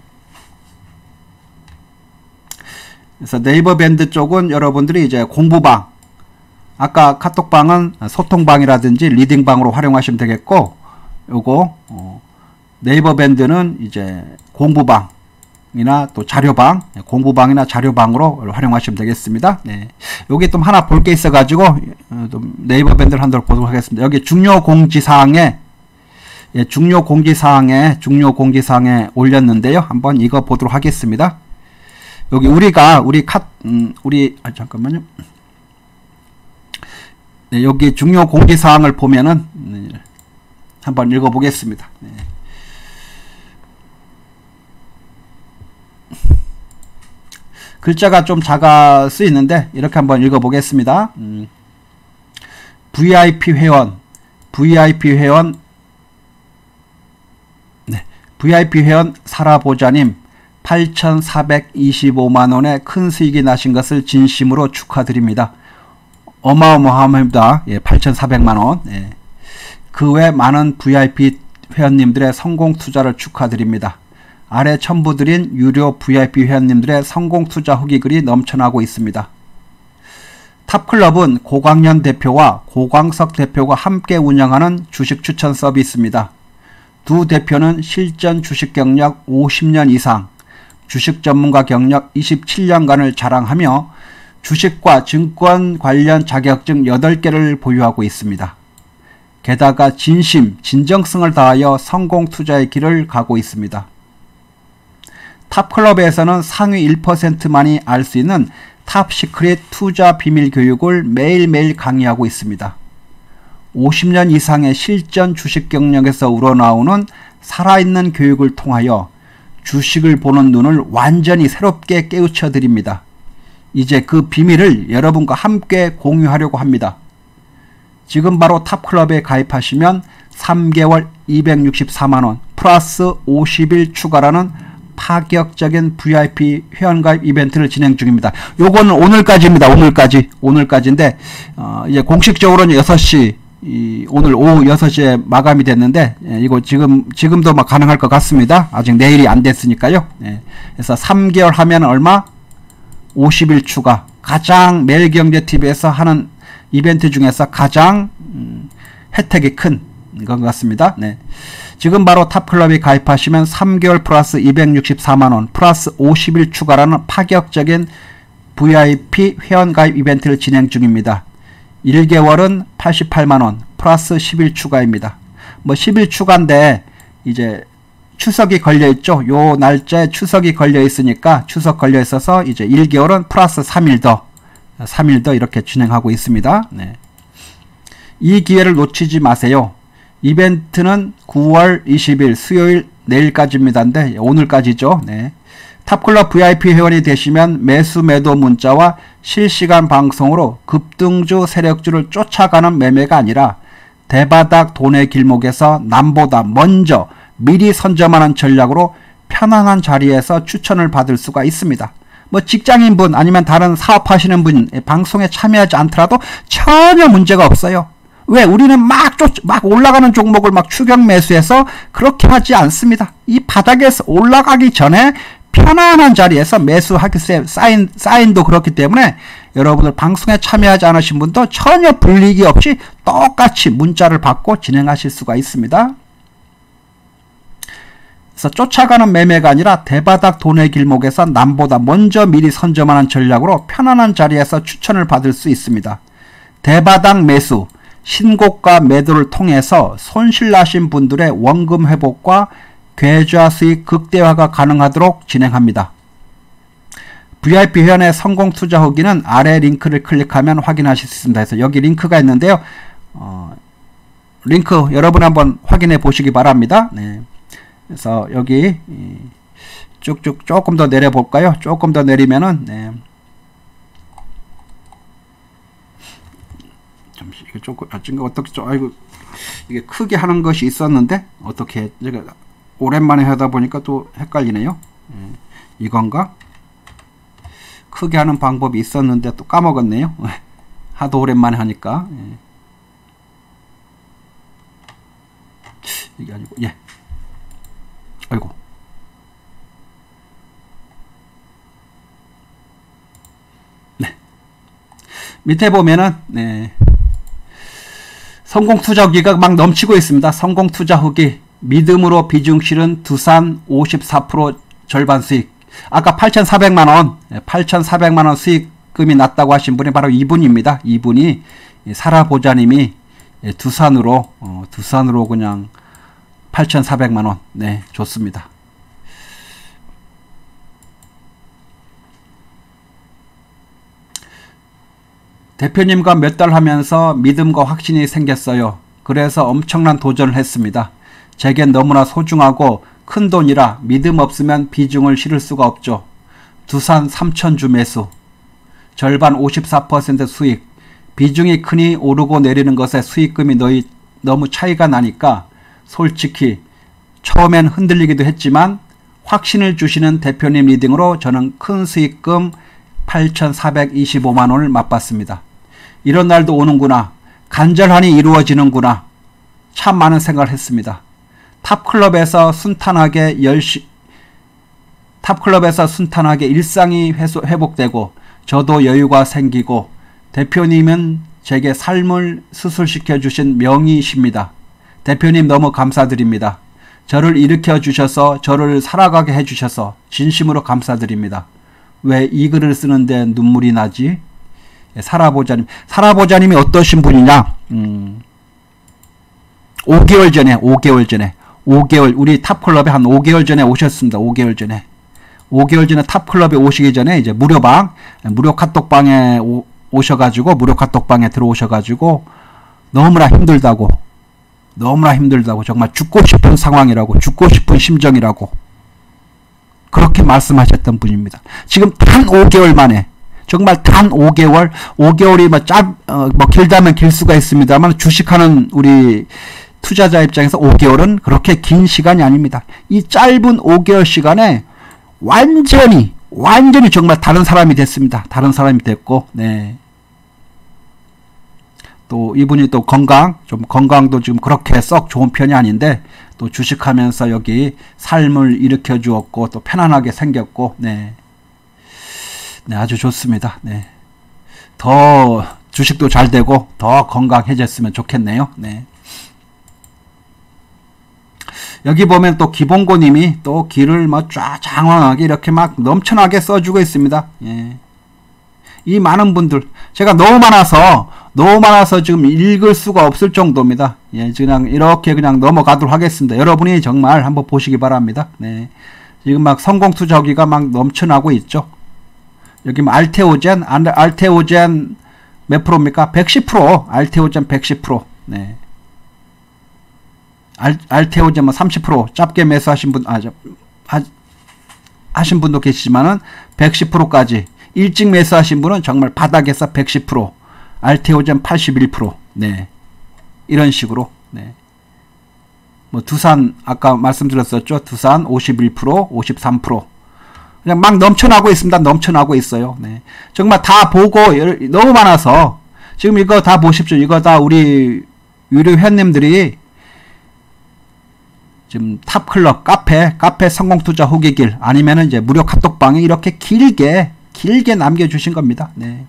그래서 네이버 밴드 쪽은 여러분들이 이제 공부방, 아까 카톡방은 소통방이라든지 리딩방으로 활용하시면 되겠고, 요거 네이버 밴드는 이제 공부방이나 또 자료방, 공부방이나 자료방으로 활용하시면 되겠습니다. 네. 여기 또 하나 볼 게 있어가지고 네이버 밴드를 한번 보도록 하겠습니다. 여기 중요 공지사항에 올렸는데요. 한번 이거 보도록 하겠습니다. 여기 잠깐만요. 네, 여기 중요 공지사항을 보면은, 한번 읽어보겠습니다. 네. 글자가 좀 작아 쓰이는데, 이렇게 한번 읽어보겠습니다. VIP 회원, 살아보자님, 8,425만원의 큰 수익이 나신 것을 진심으로 축하드립니다. 어마어마합니다. 예, 8,400만원. 예. 그 외 많은 VIP 회원님들의 성공 투자를 축하드립니다. 아래 첨부드린 유료 VIP 회원님들의 성공 투자 후기 글이 넘쳐나고 있습니다. 탑클럽은 고광년 대표와 고광석 대표가 함께 운영하는 주식 추천 서비스입니다. 두 대표는 실전 주식 경력 50년 이상, 주식 전문가 경력 27년간을 자랑하며 주식과 증권 관련 자격증 8개를 보유하고 있습니다. 게다가 진정성을 다하여 성공 투자의 길을 가고 있습니다. 탑클럽에서는 상위 1%만이 알 수 있는 탑시크릿 투자 비밀 교육을 매일매일 강의하고 있습니다. 50년 이상의 실전 주식 경력에서 우러나오는 살아있는 교육을 통하여 주식을 보는 눈을 완전히 새롭게 깨우쳐 드립니다. 이제 그 비밀을 여러분과 함께 공유하려고 합니다. 지금 바로 탑클럽에 가입하시면 3개월 264만원 플러스 50일 추가라는 파격적인 VIP 회원가입 이벤트를 진행 중입니다. 요거는 오늘까지입니다. 오늘까지인데 이제 공식적으로는 6시 오늘 오후 6시에 마감이 됐는데 이거 지금도 막 가능할 것 같습니다. 아직 내일이 안 됐으니까요. 그래서 3개월 하면 얼마? 50일 추가. 가장 매일경제TV에서 하는 이벤트 중에서 가장 혜택이 큰 것 같습니다. 네. 지금 바로 탑클럽에 가입하시면 3개월 플러스 264만원 플러스 50일 추가라는 파격적인 VIP 회원가입 이벤트를 진행 중입니다. 1개월은 88만원 플러스 10일 추가입니다. 뭐 10일 추가인데 이제 추석이 걸려있죠. 요 날짜에 추석이 걸려있으니까 추석 걸려있어서 이제 1개월은 플러스 3일 더 이렇게 진행하고 있습니다. 네. 이 기회를 놓치지 마세요. 이벤트는 9월 20일 수요일 내일까지입니다인데 오늘까지죠. 네. 탑클럽 VIP 회원이 되시면 매수 매도 문자와 실시간 방송으로 급등주 세력주를 쫓아가는 매매가 아니라 대바닥 돈의 길목에서 남보다 먼저 미리 선점하는 전략으로 편안한 자리에서 추천을 받을 수가 있습니다. 뭐 직장인분 아니면 다른 사업하시는 분 방송에 참여하지 않더라도 전혀 문제가 없어요. 왜? 우리는 막 올라가는 종목을 막 추격 매수해서 그렇게 하지 않습니다. 이 바닥에서 올라가기 전에 편안한 자리에서 매수하기 사인도 그렇기 때문에 여러분들 방송에 참여하지 않으신 분도 전혀 불리기 없이 똑같이 문자를 받고 진행하실 수가 있습니다. 그래서 쫓아가는 매매가 아니라 대바닥 돈의 길목에서 남보다 먼저 미리 선점하는 전략으로 편안한 자리에서 추천을 받을 수 있습니다. 대바닥 매수, 신고가 매도를 통해서 손실나신 분들의 원금 회복과 계좌 수익 극대화가 가능하도록 진행합니다. VIP 회원의 성공 투자 후기는 아래 링크를 클릭하면 확인하실 수 있습니다. 그래서 여기 링크가 있는데요. 링크 여러분 한번 확인해 보시기 바랍니다. 네. 그래서 여기 쭉쭉 조금 더 내려 볼까요? 조금 더 내리면은 네. 잠시 이게 조금 어떻게 아이고 이게 크게 하는 것이 있었는데 어떻게 제가 오랜만에 하다 보니까 또 헷갈리네요. 이건가? 크게 하는 방법이 있었는데 또 까먹었네요. 하도 오랜만에 하니까. 이게 아니고 예. 아이고. 네. 밑에 보면은 네. 성공 투자 후기가 막 넘치고 있습니다. 성공 투자 후기. 믿음으로 비중 실은 두산 54% 절반 수익. 아까 8,400만원 8,400만원 수익금이 났다고 하신 분이 바로 이분입니다. 이분이 살아보자님이 두산으로 그냥 8,400만원 네 좋습니다. 대표님과 몇 달 하면서 믿음과 확신이 생겼어요. 그래서 엄청난 도전을 했습니다. 제겐 너무나 소중하고 큰 돈이라 믿음 없으면 비중을 실을 수가 없죠. 두산 3,000주 매수, 절반 54% 수익, 비중이 크니 오르고 내리는 것에 수익금이 너무 차이가 나니까 솔직히 처음엔 흔들리기도 했지만 확신을 주시는 대표님 리딩으로 저는 큰 수익금 8,425만원을 맛봤습니다. 이런 날도 오는구나. 간절하니 이루어지는구나. 참 많은 생각을 했습니다. 탑클럽에서 순탄하게 일상이 회복되고 저도 여유가 생기고 대표님은 제게 삶을 수술시켜 주신 명의이십니다. 대표님 너무 감사드립니다. 저를 일으켜 주셔서 저를 살아가게 해주셔서 진심으로 감사드립니다. 왜 이 글을 쓰는데 눈물이 나지? 살아보자님이 어떠신 분이냐? 5개월 전에 우리 탑클럽에 한 5개월 전에 오셨습니다. 5개월 전에 탑클럽에 오시기 전에 이제 무료 카톡방에 오셔가지고 무료 카톡방에 들어오셔가지고 너무나 힘들다고 정말 죽고 싶은 상황이라고 죽고 싶은 심정이라고 그렇게 말씀하셨던 분입니다. 지금 단 5개월 만에 정말 단 5개월이 뭐 길다면 길 수가 있습니다만 주식하는 우리 투자자 입장에서 5개월은 그렇게 긴 시간이 아닙니다. 이 짧은 5개월 시간에 완전히 정말 다른 사람이 됐습니다. 다른 사람이 됐고, 네. 또 이분이 또 건강도 지금 그렇게 썩 좋은 편이 아닌데 또 주식하면서 여기 삶을 일으켜 주었고 또 편안하게 생겼고, 네. 네, 아주 좋습니다. 네. 더 주식도 잘 되고 더 건강해졌으면 좋겠네요. 네. 여기 보면 또 기본고님이 또 길을 뭐 장황하게 이렇게 막 넘쳐나게 써주고 있습니다. 예. 이 많은 분들, 제가 너무 많아서 지금 읽을 수가 없을 정도입니다. 예, 그냥 이렇게 그냥 넘어가도록 하겠습니다. 여러분이 정말 한번 보시기 바랍니다. 네. 지금 막 성공투자기가 막 넘쳐나고 있죠. 여기 뭐 알테오젠 몇 프로입니까? 110%. 알테오젠 110%. 네. 알테오젠 뭐 30% 짧게 매수하신 분, 하신 분도 계시지만은 110%까지 일찍 매수하신 분은 정말 바닥에서 110%, 알테오젠 81%, 네. 이런 식으로, 네. 뭐 두산 아까 말씀드렸었죠. 두산 51%, 53%. 그냥 막 넘쳐나고 있습니다. 넘쳐나고 있어요. 네. 정말 다 보고 너무 많아서 지금 이거 다 보십시오. 이거 다 우리 유료 회원님들이 지금 탑클럽 카페 성공투자 후기길 아니면은 이제 무료 카톡방에 이렇게 길게 남겨주신 겁니다. 네.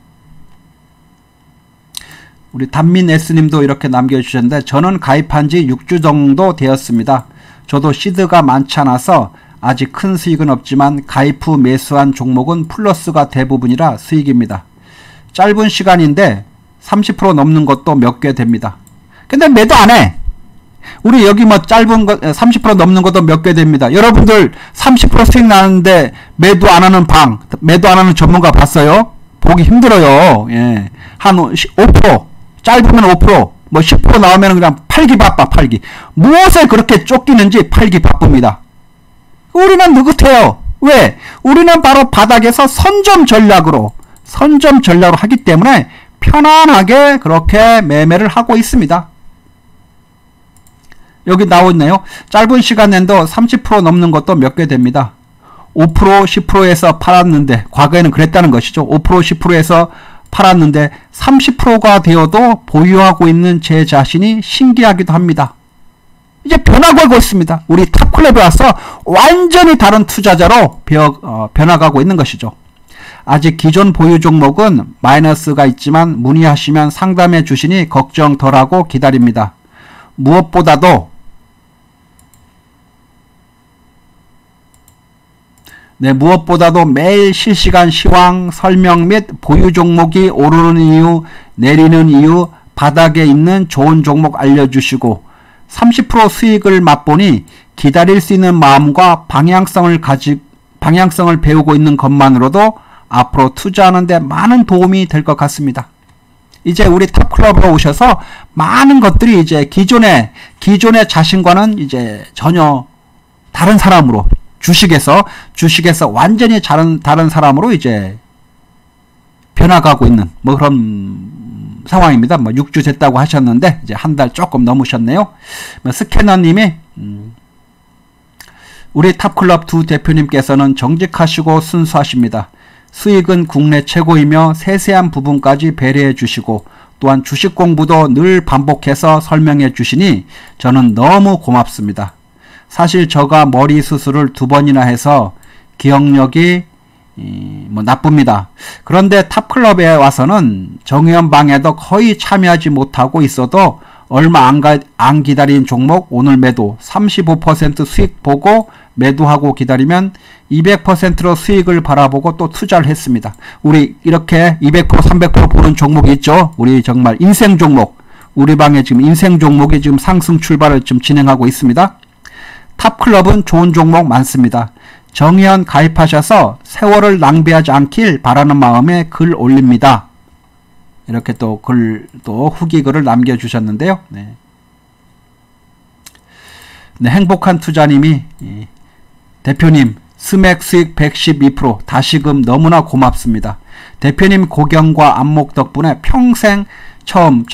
우리 단민 S님도 이렇게 남겨주셨는데 저는 가입한 지 6주 정도 되었습니다. 저도 시드가 많지 않아서 아직 큰 수익은 없지만 가입 후 매수한 종목은 플러스가 대부분이라 수익입니다. 짧은 시간인데 30% 넘는 것도 몇 개 됩니다. 근데 매도 안 해. 우리 여기 뭐 짧은 거 30% 넘는 것도 몇 개 됩니다. 여러분들 30% 수익 나는데 매도 안 하는 매도 안 하는 전문가 봤어요? 보기 힘들어요. 예. 한 5%, 짧으면 5%, 뭐 10% 나오면 그냥 팔기 바빠, 팔기. 무엇에 그렇게 쫓기는지 팔기 바쁩니다. 우리는 느긋해요. 왜? 우리는 바로 바닥에서 선점 전략으로 하기 때문에 편안하게 그렇게 매매를 하고 있습니다. 여기 나오네요. 짧은 시간 내도 30% 넘는 것도 몇 개 됩니다. 5%, 10%에서 팔았는데, 과거에는 그랬다는 것이죠. 5%, 10%에서 팔았는데 30%가 되어도 보유하고 있는 제 자신이 신기하기도 합니다. 이제 변화가고 있습니다. 우리 탑클럽에 와서 완전히 다른 투자자로 변화가고 있는 것이죠. 아직 기존 보유 종목은 마이너스가 있지만 문의하시면 상담해 주시니 걱정 덜하고 기다립니다. 무엇보다도 매일 실시간 시황 설명 및 보유 종목이 오르는 이유, 내리는 이유, 바닥에 있는 좋은 종목 알려주시고 30% 수익을 맛보니 기다릴 수 있는 마음과 방향성을 배우고 있는 것만으로도 앞으로 투자하는 데 많은 도움이 될 것 같습니다. 이제 우리 탑클럽으로 오셔서 많은 것들이 이제 기존의 자신과는 이제 전혀 다른 사람으로 주식에서 완전히 다른 사람으로 이제 변화가고 있는 뭐 그런 상황입니다. 뭐 6주 됐다고 하셨는데 이제 한 달 조금 넘으셨네요. 스캐너님이 우리 탑클럽 두 대표님께서는 정직하시고 순수하십니다. 수익은 국내 최고이며 세세한 부분까지 배려해 주시고 또한 주식 공부도 늘 반복해서 설명해 주시니 저는 너무 고맙습니다. 사실 저가 머리 수술을 2번이나 해서 기억력이 나쁩니다. 그런데 탑클럽에 와서는 정의원 방에도 거의 참여하지 못하고 있어도 얼마 안 기다린 종목 오늘 매도 35% 수익 보고 매도하고 기다리면 200%로 수익을 바라보고 또 투자를 했습니다. 우리 이렇게 200% 300% 보는 종목이 있죠. 우리 정말 인생 종목, 우리 방에 지금 인생 종목이 지금 상승 출발을 좀 진행하고 있습니다. 탑클럽은 좋은 종목 많습니다. 정의원 가입하셔서 세월을 낭비하지 않길 바라는 마음에 글 올립니다. 이렇게 또 후기 글을 남겨주셨는데요. 네. 행복한 투자님이 대표님 스맥 수익 112% 다시금 너무나 고맙습니다. 대표님 고경과 안목 덕분에 평생 처음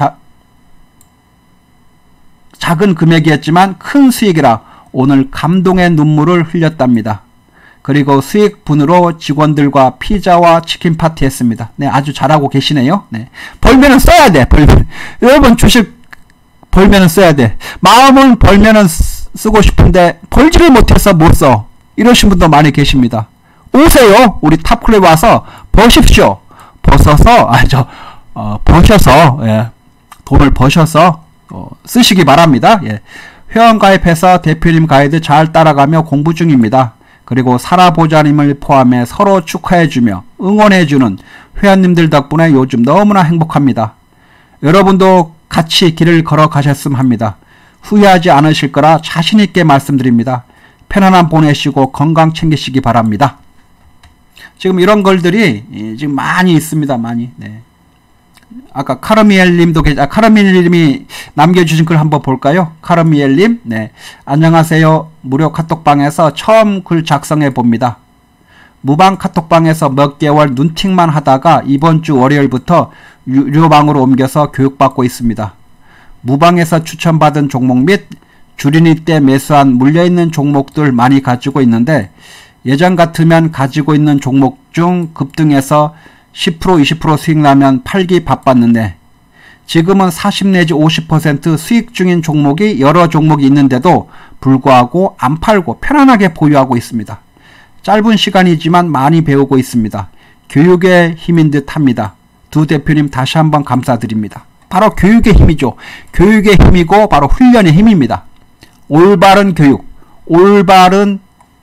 작은 금액이었지만 큰 수익이라 오늘 감동의 눈물을 흘렸답니다. 그리고 수익분으로 직원들과 피자와 치킨 파티 했습니다. 네, 아주 잘하고 계시네요. 네. 벌면은 써야 돼. 벌면. 여러분 주식 벌면은 써야 돼. 마음은 벌면은 쓰고 싶은데 벌지를 못해서 못 써. 이러신 분도 많이 계십니다. 오세요. 우리 탑클럽에 와서 버십시오. 버셔서 예. 돈을 버셔서 쓰시기 바랍니다. 예. 회원가입해서 대표님 가이드 잘 따라가며 공부 중입니다. 그리고 살아보자님을 포함해 서로 축하해주며 응원해주는 회원님들 덕분에 요즘 너무나 행복합니다. 여러분도 같이 길을 걸어가셨으면 합니다. 후회하지 않으실 거라 자신있게 말씀드립니다. 편안한 보내시고 건강 챙기시기 바랍니다. 지금 이런 글들이 지금 많이 있습니다. 많이. 네. 아까 카르미엘님도 카르미엘님이 남겨주신 글 한번 볼까요? 카르미엘님, 네, 안녕하세요. 무료 카톡방에서 처음 글 작성해 봅니다. 무방 카톡방에서 몇 개월 눈팅만 하다가 이번 주 월요일부터 유료방으로 옮겨서 교육받고 있습니다. 무방에서 추천받은 종목 및 주린이 때 매수한 물려있는 종목들 많이 가지고 있는데 예전 같으면 가지고 있는 종목 중 급등해서 10% 20% 수익 나면 팔기 바빴는데 지금은 40 내지 50% 수익 중인 종목이 여러 종목이 있는데도 불구하고 안 팔고 편안하게 보유하고 있습니다. 짧은 시간이지만 많이 배우고 있습니다. 교육의 힘인 듯 합니다. 두 대표님 다시 한번 감사드립니다. 바로 교육의 힘이죠. 교육의 힘이고 바로 훈련의 힘입니다. 올바른 교육, 올바른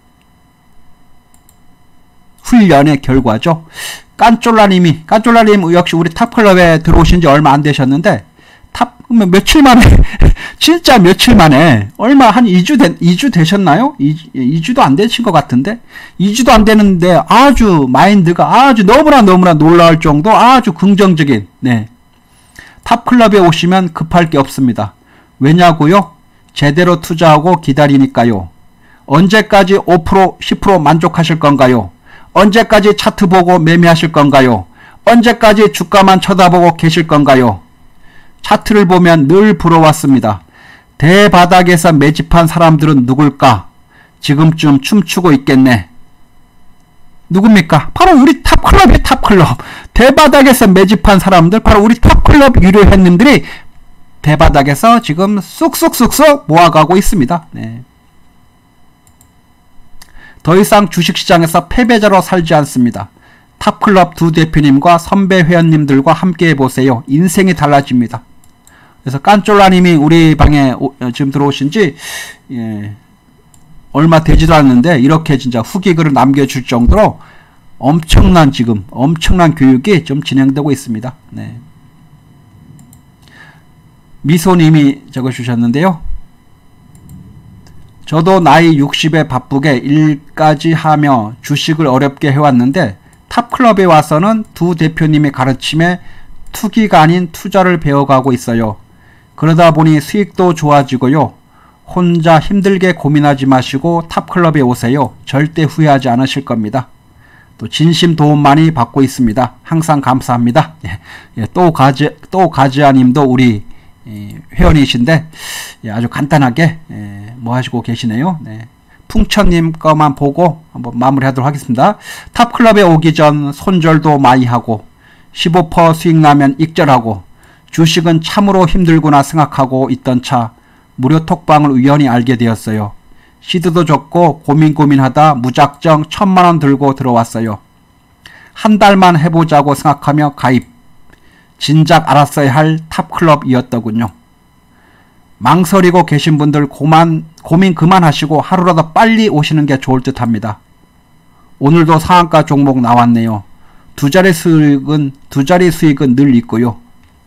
훈련의 결과죠. 깐쫄라님 역시 우리 탑클럽에 들어오신 지 얼마 안 되셨는데 며칠 만에 진짜 며칠 만에 얼마 한 2주 되셨나요? 2주도 안 되신 것 같은데 2주도 안 되는데 아주 마인드가 아주 너무나 놀라울 정도 아주 긍정적인 네. 탑클럽에 오시면 급할 게 없습니다. 왜냐고요? 제대로 투자하고 기다리니까요. 언제까지 5% 10% 만족하실 건가요? 언제까지 차트 보고 매매하실 건가요? 언제까지 주가만 쳐다보고 계실 건가요? 차트를 보면 늘 부러웠습니다. 대바닥에서 매집한 사람들은 누굴까? 지금쯤 춤추고 있겠네. 누굽니까? 바로 우리 탑클럽이에요. 탑클럽. 대바닥에서 매집한 사람들 바로 우리 탑클럽 유료회원님들이 대바닥에서 지금 쑥쑥 모아가고 있습니다. 네. 더 이상 주식시장에서 패배자로 살지 않습니다. 탑클럽 두 대표님과 선배 회원님들과 함께 해보세요. 인생이 달라집니다. 그래서 깐쫄라님이 우리 방에 지금 들어오신 지 얼마 되지도 않는데 이렇게 진짜 후기글을 남겨줄 정도로 엄청난 교육이 좀 진행되고 있습니다. 네. 미소님이 적어주셨는데요. 저도 나이 60에 바쁘게 일까지 하며 주식을 어렵게 해왔는데 탑클럽에 와서는 두 대표님의 가르침에 투기가 아닌 투자를 배워가고 있어요. 그러다 보니 수익도 좋아지고요. 혼자 힘들게 고민하지 마시고 탑클럽에 오세요. 절대 후회하지 않으실 겁니다. 또 진심 도움 많이 받고 있습니다. 항상 감사합니다. 또 가지아님도 우리 회원이신데 아주 간단하게 뭐 하시고 계시네요. 네. 풍천님 거만 보고 한번 마무리하도록 하겠습니다. 탑클럽에 오기 전 손절도 많이 하고 15% 수익 나면 익절하고 주식은 참으로 힘들구나 생각하고 있던 차 무료 톡방을 우연히 알게 되었어요. 시드도 적고 고민하다 무작정 1000만원 들고 들어왔어요. 한 달만 해보자고 생각하며 가입. 진작 알았어야 할 탑클럽이었더군요. 망설이고 계신 분들 고민 그만하시고 하루라도 빨리 오시는 게 좋을 듯 합니다. 오늘도 상한가 종목 나왔네요. 두 자리 수익은 늘 있고요.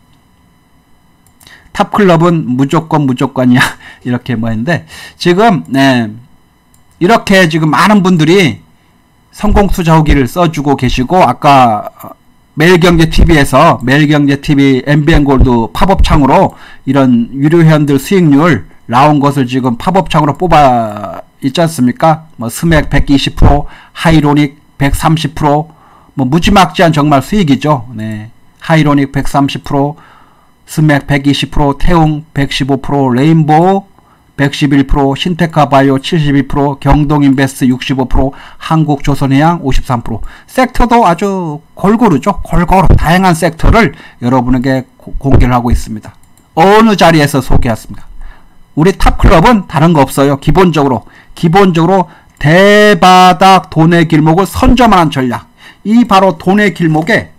탑클럽은 무조건이야. 이렇게 뭐 했는데 지금 이렇게 지금 많은 분들이 성공투자 후기를 써주고 계시고 아까 매일경제TV에서 매일경제TV MBN골드 팝업창으로 이런 유료회원들 수익률 나온 것을 지금 팝업창으로 뽑아 있지 않습니까? 뭐 스맥 120%, 하이로닉 130%, 뭐 무지막지한 정말 수익이죠. 네. 하이로닉 130%, 스맥 120%, 태웅 115%, 레인보우 111%, 신테카바이오 72%, 경동인베스트 65%, 한국조선해양 53%. 섹터도 아주 골고루죠. 골고루 다양한 섹터를 여러분에게 공개를 하고 있습니다. 어느 자리에서 소개했습니까? 우리 탑클럽은 다른 거 없어요. 기본적으로 대바닥 돈의 길목을 선점하는 전략. 이 바로 돈의 길목에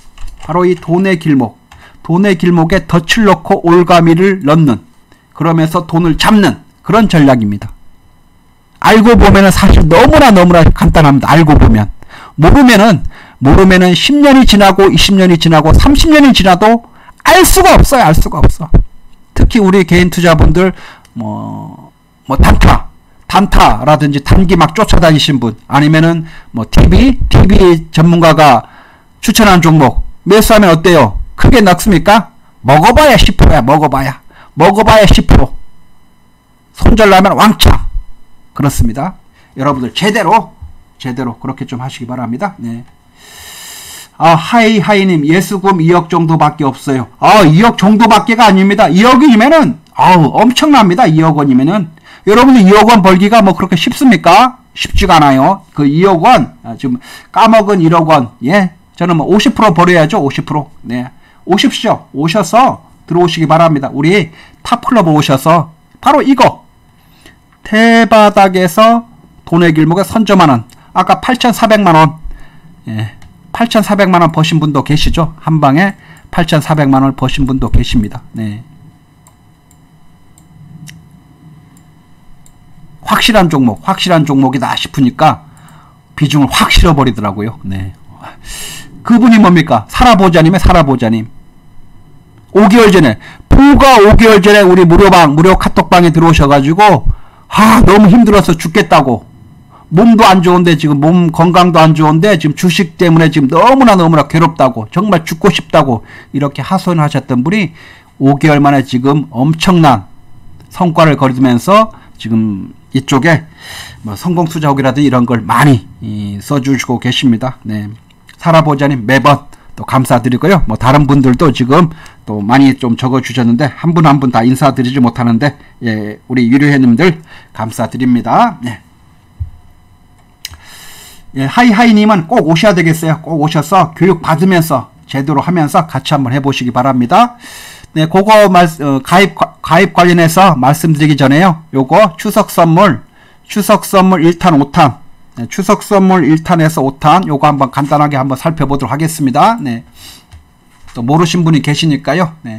덫을 넣고 올가미를 넣는, 그러면서 돈을 잡는 그런 전략입니다. 알고 보면은 사실 너무나 간단합니다. 알고 보면. 모르면은 10년이 지나고 20년이 지나고 30년이 지나도 알 수가 없어요. 알 수가 없어. 특히 우리 개인 투자분들 단타라든지 단기 막 쫓아다니신 분, 아니면은 TV 전문가가 추천한 종목 매수하면 어때요? 크게 넣습니까? 먹어봐야 10%야. 먹어봐야 10%. 손절나면 왕창. 그렇습니다. 여러분들 제대로 그렇게 좀 하시기 바랍니다. 네. 하이님, 예수금 2억 정도밖에 없어요. 2억 정도밖에가 아닙니다. 2억이면은 엄청납니다. 2억 원이면은. 여러분들 2억 원 벌기가 그렇게 쉽습니까? 쉽지가 않아요. 그 2억 원, 지금 까먹은 1억 원. 예. 저는 50% 벌어야죠. 50%. 네. 오십시오. 오셔서 들어오시기 바랍니다. 우리 탑클럽 오셔서 바로 이거 대바닥에서 돈의 길목에 선점하는, 아까 8,400만원, 예, 8,400만원 버신 분도 계시죠. 한방에 8,400만원을 버신 분도 계십니다. 네. 확실한 종목이다 싶으니까 비중을 확 실어버리더라고요. 네. 그분이 뭡니까? 살아보자님. 5개월 전에, 불과 5개월 전에 우리 무료 카톡방에 들어오셔가지고, 너무 힘들어서 죽겠다고. 몸도 안 좋은데, 지금 몸 건강도 안 좋은데, 지금 주식 때문에 지금 너무나 괴롭다고, 정말 죽고 싶다고, 이렇게 하소연하셨던 분이 5개월 만에 지금 엄청난 성과를 거두면서 지금 이쪽에 성공 투자옥이라든지 이런 걸 많이 써주시고 계십니다. 네. 살아보자님 매번 또 감사드리고요. 다른 분들도 지금 또 많이 좀 적어주셨는데 한 분 한 분 다 인사드리지 못하는데, 예, 우리 유료회님들 감사드립니다. 네. 예, 하이님은 꼭 오셔야 되겠어요. 꼭 오셔서 교육 받으면서 제대로 하면서 같이 한번 해보시기 바랍니다. 네, 그거 가입 관련해서 말씀드리기 전에요. 요거 추석 선물 1탄 5탄. 네, 추석 선물 1탄에서 5탄 요거 한번 간단하게 한번 살펴보도록 하겠습니다. 네. 또 모르신 분이 계시니까요. 네.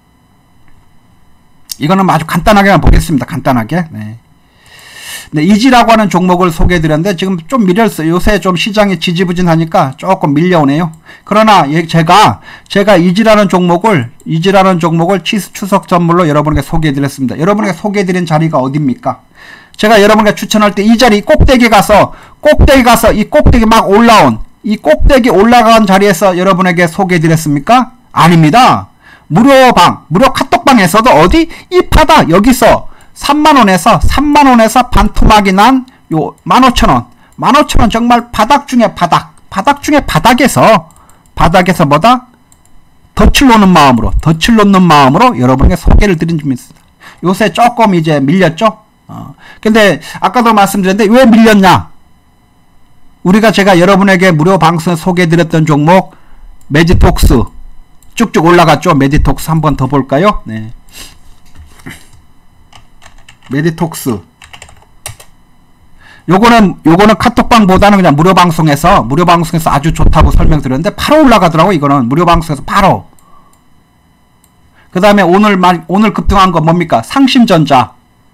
이거는 아주 간단하게만 보겠습니다. 간단하게. 네. 네, 이지라고 하는 종목을 소개해드렸는데 지금 좀 밀렸어요. 요새 좀 시장이 지지부진하니까 조금 밀려오네요. 그러나 제가 이지라는 종목을 추석 선물로 여러분에게 소개해드렸습니다. 여러분에게 소개해드린 자리가 어딥니까? 제가 여러분에게 추천할 때 이 자리 꼭대기 가서 이 꼭대기 막 올라온, 이 꼭대기 올라간 자리에서 여러분에게 소개해드렸습니까? 아닙니다. 무료 카톡방에서도 어디? 이 바닥, 여기서 3만원에서 반토막이 난 요 15,000원 정말 바닥 중에 바닥에서 뭐다? 덫을 놓는 마음으로 여러분에게 소개를 드린 점 있습니다. 요새 조금 이제 밀렸죠? 근데 아까도 말씀드렸는데 왜 밀렸냐? 제가 여러분에게 무료 방송에 소개해드렸던 종목 메디톡스 쭉쭉 올라갔죠. 메디톡스 한번 더 볼까요? 네. 메디톡스 요거는 카톡방보다는 그냥 무료 방송에서 아주 좋다고 설명드렸는데 바로 올라가더라고. 이거는 무료 방송에서 바로. 그 다음에 오늘 급등한 거 뭡니까? 상심전자.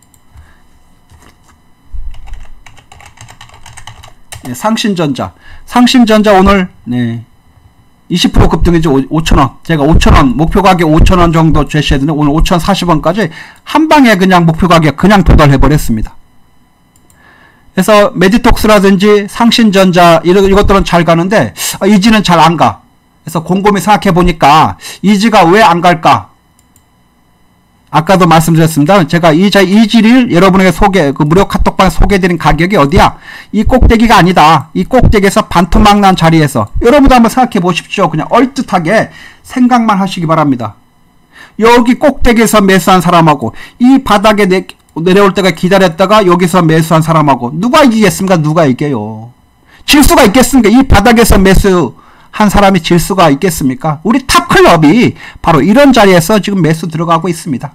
네, 상심전자 오늘, 네, 20% 급등이죠. 5,000원. 제가 5,000원, 목표 가격 5,000원 정도 제시했는데 오늘 5,040원까지 한 방에 그냥 목표 가격 그냥 도달해버렸습니다. 그래서 메디톡스라든지 상신전자 이것들은 잘 가는데 이지는 잘 안 가. 그래서 곰곰이 생각해보니까 이지가 왜 안 갈까? 아까도 말씀드렸습니다. 제가 이지를 여러분에게 무료 카톡방에 소개해드린 가격이 어디야? 이 꼭대기가 아니다. 이 꼭대기에서 반토막 난 자리에서. 여러분도 한번 생각해 보십시오. 그냥 얼뜻하게 생각만 하시기 바랍니다. 여기 꼭대기에서 매수한 사람하고 이 바닥에 내려올 때가 기다렸다가 여기서 매수한 사람하고 누가 이기겠습니까? 누가 이겨요? 질 수가 있겠습니까? 이 바닥에서 매수한 사람이 질 수가 있겠습니까? 우리 탑클럽이 바로 이런 자리에서 지금 매수 들어가고 있습니다.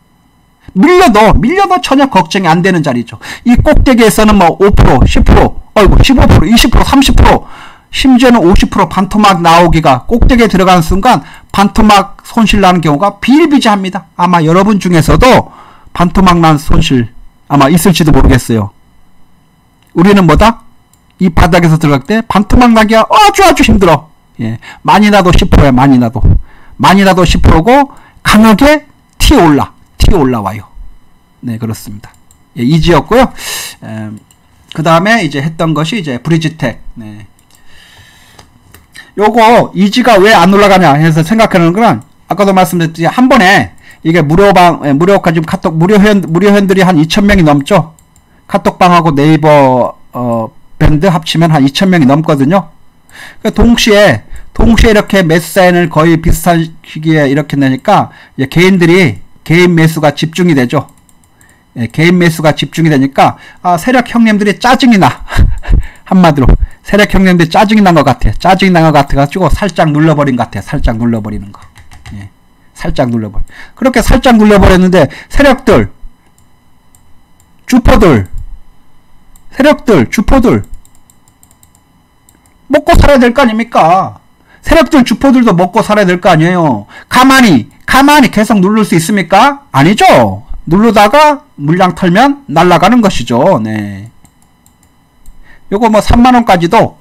밀려도 전혀 걱정이 안 되는 자리죠. 이 꼭대기에서는 뭐 5%, 10%, 15%, 20%, 30%, 심지어는 50% 반토막 나오기가 꼭대기에 들어가는 순간 반토막 손실 나는 경우가 비일비재합니다. 아마 여러분 중에서도 반토막 난 손실 아마 있을지도 모르겠어요. 우리는 뭐다? 이 바닥에서 들어갈 때 반토막 나기가 아주 힘들어. 예, 많이 나도 10%야. 많이 나도 10%고 강하게 올라와요. 네, 그렇습니다. 예, 이지였고요. 그 다음에 이제 했던 것이 이제 브리지텍. 네. 요거 이지가 왜 안 올라가냐 해서 생각하는 건 아까도 말씀드렸듯이 한 번에 이게 무료가 지금 카톡 무료 회원들이 한 2,000명이 넘죠. 카톡방하고 네이버 밴드 합치면 한 2,000명이 넘거든요. 동시에 이렇게 매수 사인을 거의 비슷한 시기에 이렇게 내니까 이제 개인 매수가 집중이 되죠. 예, 개인 매수가 집중이 되니까 세력 형님들이 짜증이 나. 한마디로 세력 형님들이 짜증이 난 것 같아. 짜증이 난 것 같아가지고 살짝 눌러버린 것 같아. 살짝 눌러버리는 거. 예, 살짝 눌러버려. 그렇게 살짝 눌러버렸는데 세력들, 주포들 먹고 살아야 될 거 아닙니까? 세력들, 주포들도 먹고 살아야 될 거 아니에요. 가만히 계속 누를 수 있습니까? 아니죠. 누르다가 물량 털면 날아가는 것이죠. 네. 요거 뭐 3만원까지도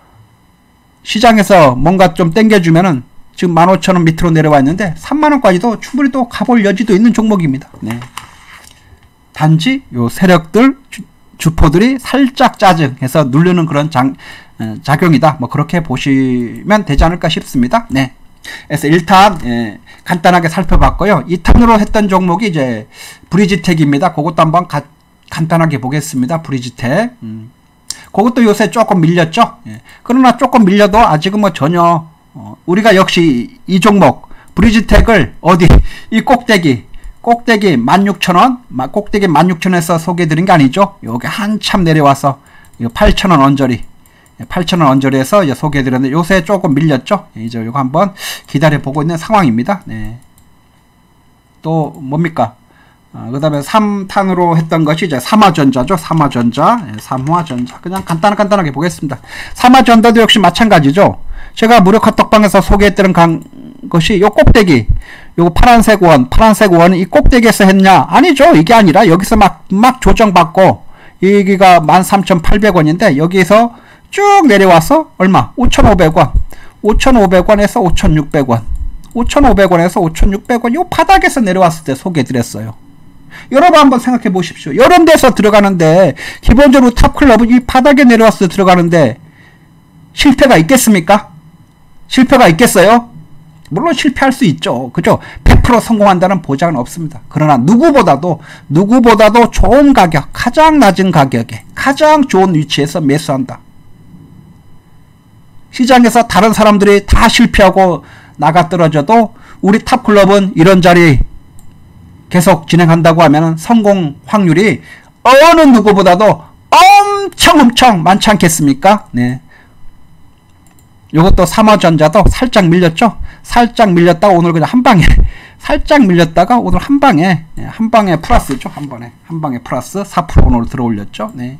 시장에서 뭔가 좀 땡겨주면은 지금 15,000원 밑으로 내려와 있는데 3만원까지도 충분히 또 가볼 여지도 있는 종목입니다. 네. 단지 요 세력들, 주포들이 살짝 짜증해서 누르는 그런 작용이다. 뭐 그렇게 보시면 되지 않을까 싶습니다. 네. 그래서 1탄 간단하게 살펴봤고요. 2탄으로 했던 종목이 이제 브리지텍입니다. 그것도 한번 간단하게 보겠습니다. 브리지텍. 그것도 요새 조금 밀렸죠. 예. 그러나 조금 밀려도 아직은 뭐 전혀 우리가 역시 이 종목 브리지텍을 어디 이 꼭대기 16,000원 꼭대기 16,000원에서 소개해드린 게 아니죠. 여기 한참 내려와서 8,000원 언저리 8,000원 언저리에서 이제 소개해드렸는데 요새 조금 밀렸죠. 이제 이거 한번 기다려보고 있는 상황입니다. 네. 또 뭡니까? 그 다음에 3탄으로 했던 것이 이제 삼화전자죠. 삼화전자. 그냥 간단하게 보겠습니다. 삼화전자도 역시 마찬가지죠. 제가 무료 카톡방에서 소개했던 것이 요 꼭대기, 요 파란색 원이 이 꼭대기에서 했냐? 아니죠. 이게 아니라 여기서 막 조정받고, 여기가 13,800원인데, 여기서 쭉 내려와서 얼마? 5,500원. 5,500원에서 5,600원. 5,500원에서 5,600원. 요 바닥에서 내려왔을 때 소개해드렸어요. 여러분 한번 생각해 보십시오. 이런 데서 들어가는데 기본적으로 탑클럽은 이 바닥에 내려와서 들어가는데 실패가 있겠습니까? 실패가 있겠어요? 물론 실패할 수 있죠. 그죠? 100% 성공한다는 보장은 없습니다. 그러나 누구보다도 좋은 가격, 가장 낮은 가격에 가장 좋은 위치에서 매수한다. 시장에서 다른 사람들이 다 실패하고 나가 떨어져도 우리 탑클럽은 이런 자리 계속 진행한다고 하면 성공 확률이 어느 누구보다도 엄청 많지 않겠습니까? 네. 요것도 삼화전자도 살짝 밀렸죠? 살짝 밀렸다가 오늘 그냥 한방에 살짝 밀렸다가 오늘 한방에 플러스죠. 한방에 플러스 4% 오늘 들어올렸죠. 네.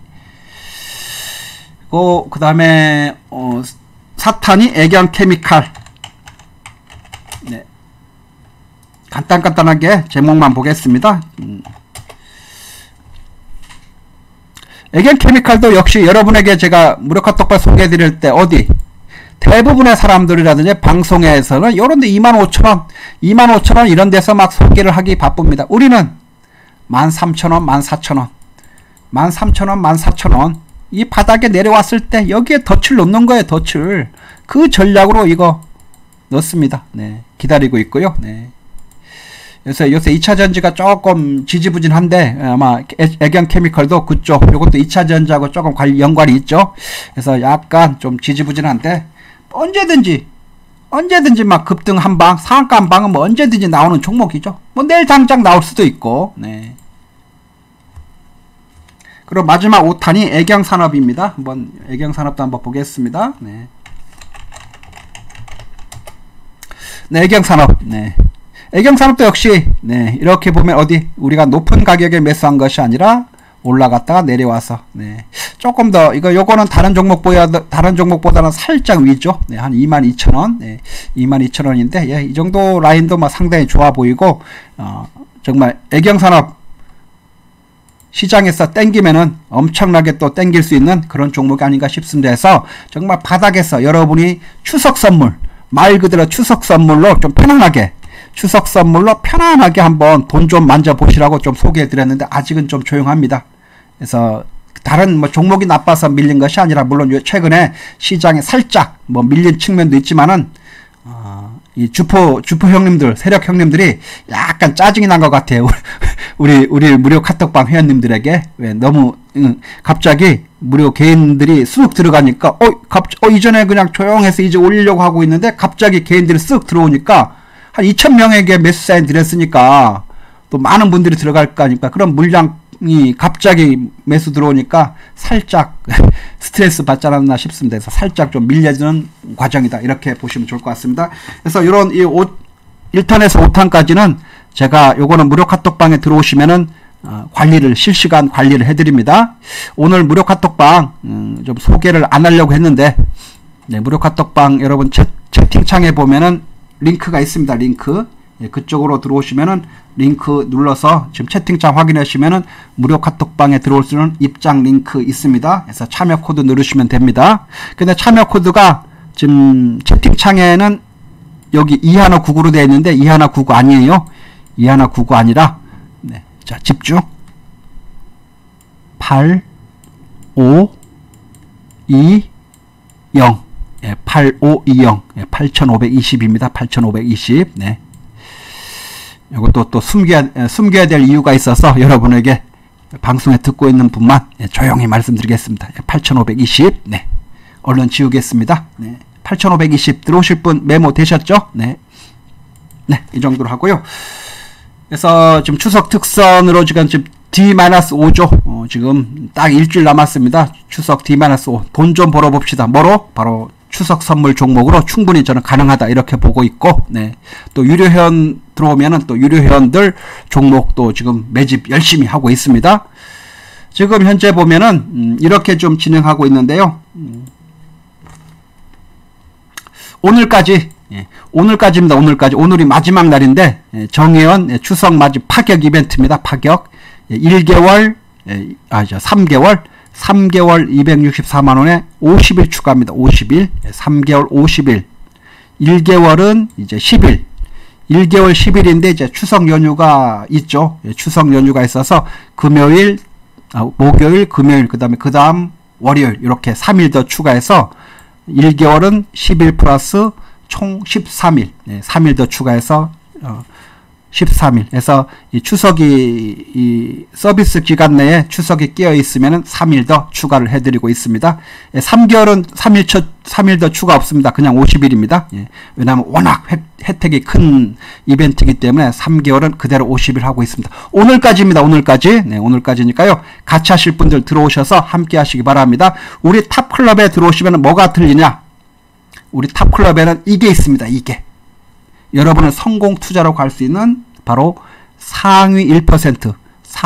그 다음에 사탄이 애견케미칼. 네. 간단하게 제목만 보겠습니다. 애견케미칼도 역시 여러분에게 제가 무료 카톡방 소개해드릴 때 대부분의 사람들이라든지 방송에서는 요런데 25,000원, 25,000원 이런 데서 막 소개를 하기 바쁩니다. 우리는 13,000원, 14,000원, 13,000원, 14,000원 이 바닥에 내려왔을 때 여기에 덫을 놓는 거예요. 덫을. 그 전략으로 이거 넣습니다. 네, 기다리고 있고요. 네. 그래서 요새 2차전지가 조금 지지부진한데 아마 애견케미컬도 그쪽 요것도 2차전지하고 조금 연관이 있죠. 그래서 약간 좀 지지부진한데 언제든지 막 급등 한방 상한가 한방은 뭐 언제든지 나오는 종목이죠. 뭐 내일 당장 나올 수도 있고. 네. 그럼 마지막 5탄이 애경산업입니다. 한번 애경산업도 한번 보겠습니다. 네. 네, 애경산업. 네. 애경산업도 역시 네, 이렇게 보면 어디 우리가 높은 가격에 매수한 것이 아니라 올라갔다가 내려와서 네. 조금 더 요거는 다른 종목보다는 살짝 위죠. 네, 한 22,000원. 네. 22,000원인데 예, 이 정도 라인도 뭐 상당히 좋아 보이고 정말 애경산업 시장에서 땡기면은 엄청나게 또 땡길 수 있는 그런 종목이 아닌가 싶습니다. 해서 정말 바닥에서 여러분이 추석 선물, 말 그대로 추석 선물로 좀 편안하게 한번 돈 좀 만져보시라고 좀 소개해 드렸는데 아직은 좀 조용합니다. 그래서 다른 뭐 종목이 나빠서 밀린 것이 아니라 물론 최근에 시장에 살짝 뭐 밀린 측면도 있지만은 이 주포 형님들, 세력 형님들이 약간 짜증이 난 것 같아요. 우리 무료 카톡방 회원님들에게 왜 너무 갑자기 무료 개인들이 쑥 들어가니까 이전에 그냥 조용해서 이제 올리려고 하고 있는데 갑자기 개인들이 쑥 들어오니까 한 2,000명에게 매수 사인 드렸으니까 또 많은 분들이 들어갈 거니까 그런 물량이 갑자기 매수 들어오니까 살짝 스트레스 받지 않았나 싶습니다. 그래서 살짝 좀 밀려지는 과정이다. 이렇게 보시면 좋을 것 같습니다. 그래서 이런 1탄에서 5탄까지는 제가 요거는 무료 카톡방에 들어오시면은 실시간 관리를 해드립니다. 오늘 무료 카톡방 좀 소개를 안 하려고 했는데 네, 무료 카톡방 여러분 채팅창에 보면은 링크가 있습니다. 링크. 예, 그쪽으로 들어오시면은 링크 눌러서 지금 채팅창 확인하시면은 무료 카톡방에 들어올 수 있는 입장 링크 있습니다. 그래서 참여 코드 누르시면 됩니다. 근데 참여 코드가 지금 채팅창에는 여기 2199로 되어 있는데 2199 아니에요. 2199 아니라 네. 자, 집중. 8520 예, 8520 예, 8520입니다. 8520 네. 이것도 또 숨겨야 될 이유가 있어서 여러분에게 방송에 듣고 있는 분만 예, 조용히 말씀드리겠습니다. 예, 8520 네. 얼른 지우겠습니다. 네. 8520 들어오실 분 메모 되셨죠? 네. 네, 이 정도로 하고요. 그래서 지금 추석 특선으로 지금 D-5죠. 지금 딱 일주일 남았습니다. 추석 D-5. 돈 좀 벌어봅시다. 뭐로? 바로 추석 선물 종목으로 충분히 저는 가능하다. 이렇게 보고 있고, 네. 또 유료회원 들어오면은 또 유료회원들 종목도 지금 매집 열심히 하고 있습니다. 지금 현재 보면은, 이렇게 좀 진행하고 있는데요. 오늘까지, 예, 오늘까지입니다. 오늘이 마지막 날인데, 예, 정혜원 예, 추석 맞이 파격 이벤트입니다. 파격. 예, 1개월, 3개월 264만원에 50일 추가합니다. 50일. 예, 3개월 50일. 1개월은 이제 10일. 1개월 10일인데 이제 추석 연휴가 있죠. 예, 추석 연휴가 있어서 금요일, 목요일, 금요일, 그 다음 월요일, 이렇게 3일 더 추가해서 1개월은 10일 플러스 총 13일, 예, 3일 더 추가해서 13일. 그래서 이 추석이 이 서비스 기간 내에 추석이 끼어 있으면은 3일 더 추가를 해드리고 있습니다. 예, 3개월은 3일 더 추가 없습니다. 그냥 50일입니다. 예, 왜냐하면 워낙 혜택이 큰 이벤트이기 때문에 3개월은 그대로 50일 하고 있습니다. 오늘까지입니다. 오늘까지. 네, 오늘까지니까요. 같이 하실 분들 들어오셔서 함께 하시기 바랍니다. 우리 탑클럽에 들어오시면 뭐가 틀리냐? 우리 탑클럽에는 이게 있습니다. 이게. 여러분은 성공 투자로 갈 수 있는 바로 상위 1%,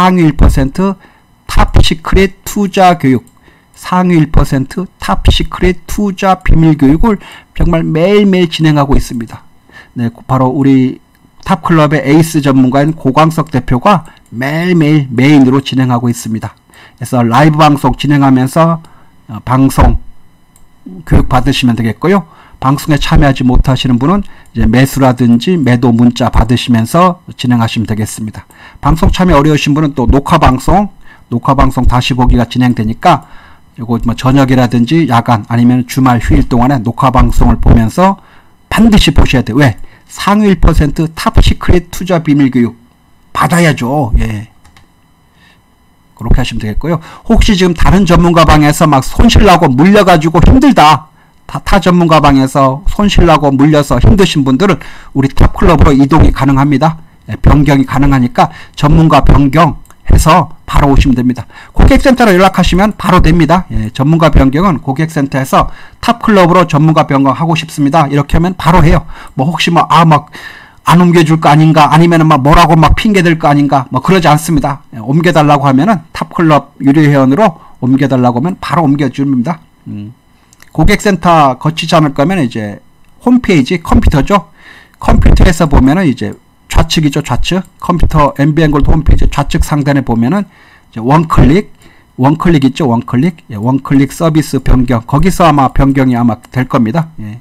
탑시크릿 투자 교육, 상위 1% 탑시크릿 투자 비밀 교육을 정말 매일매일 진행하고 있습니다. 네, 바로 우리 탑클럽의 에이스 전문가인 고광석 대표가 매일매일 메인으로 진행하고 있습니다. 그래서 라이브 방송 진행하면서 방송 교육 받으시면 되겠고요. 방송에 참여하지 못하시는 분은 이제 매수라든지 매도 문자 받으시면서 진행하시면 되겠습니다. 방송 참여 어려우신 분은 또 녹화 방송 다시 보기가 진행되니까 요거 뭐 저녁이라든지 야간 아니면 주말 휴일 동안에 녹화 방송을 보면서 반드시 보셔야 돼요. 왜? 상위 1% 탑시크릿 투자 비밀 교육 받아야죠. 예. 그렇게 하시면 되겠고요. 혹시 지금 다른 전문가 방에서 막 손실나고 물려가지고 힘들다. 타 전문가 방에서 손실나고 물려서 힘드신 분들은 우리 탑클럽으로 이동이 가능합니다. 변경이 가능하니까 전문가 변경 해서 바로 오시면 됩니다. 고객센터로 연락하시면 바로 됩니다. 예, 전문가 변경은 고객센터에서 탑클럽으로 전문가 변경하고 싶습니다. 이렇게 하면 바로 해요. 뭐 혹시 막 안 옮겨줄 거 아닌가, 아니면은 막 뭐라고 막 핑계댈 거 아닌가, 뭐 그러지 않습니다. 예, 옮겨달라고 하면은 탑클럽 유료회원으로 옮겨달라고 하면 바로 옮겨줍니다. 고객센터 거치지 않을 거면 이제 홈페이지 컴퓨터죠. 컴퓨터에서 보면은 이제 좌측이죠, 좌측. 컴퓨터 MBN골드 홈페이지 좌측 상단에 보면은 이제 원클릭 있죠, 원클릭. 예, 원클릭 서비스 변경. 거기서 아마 변경이 아마 될 겁니다. 예.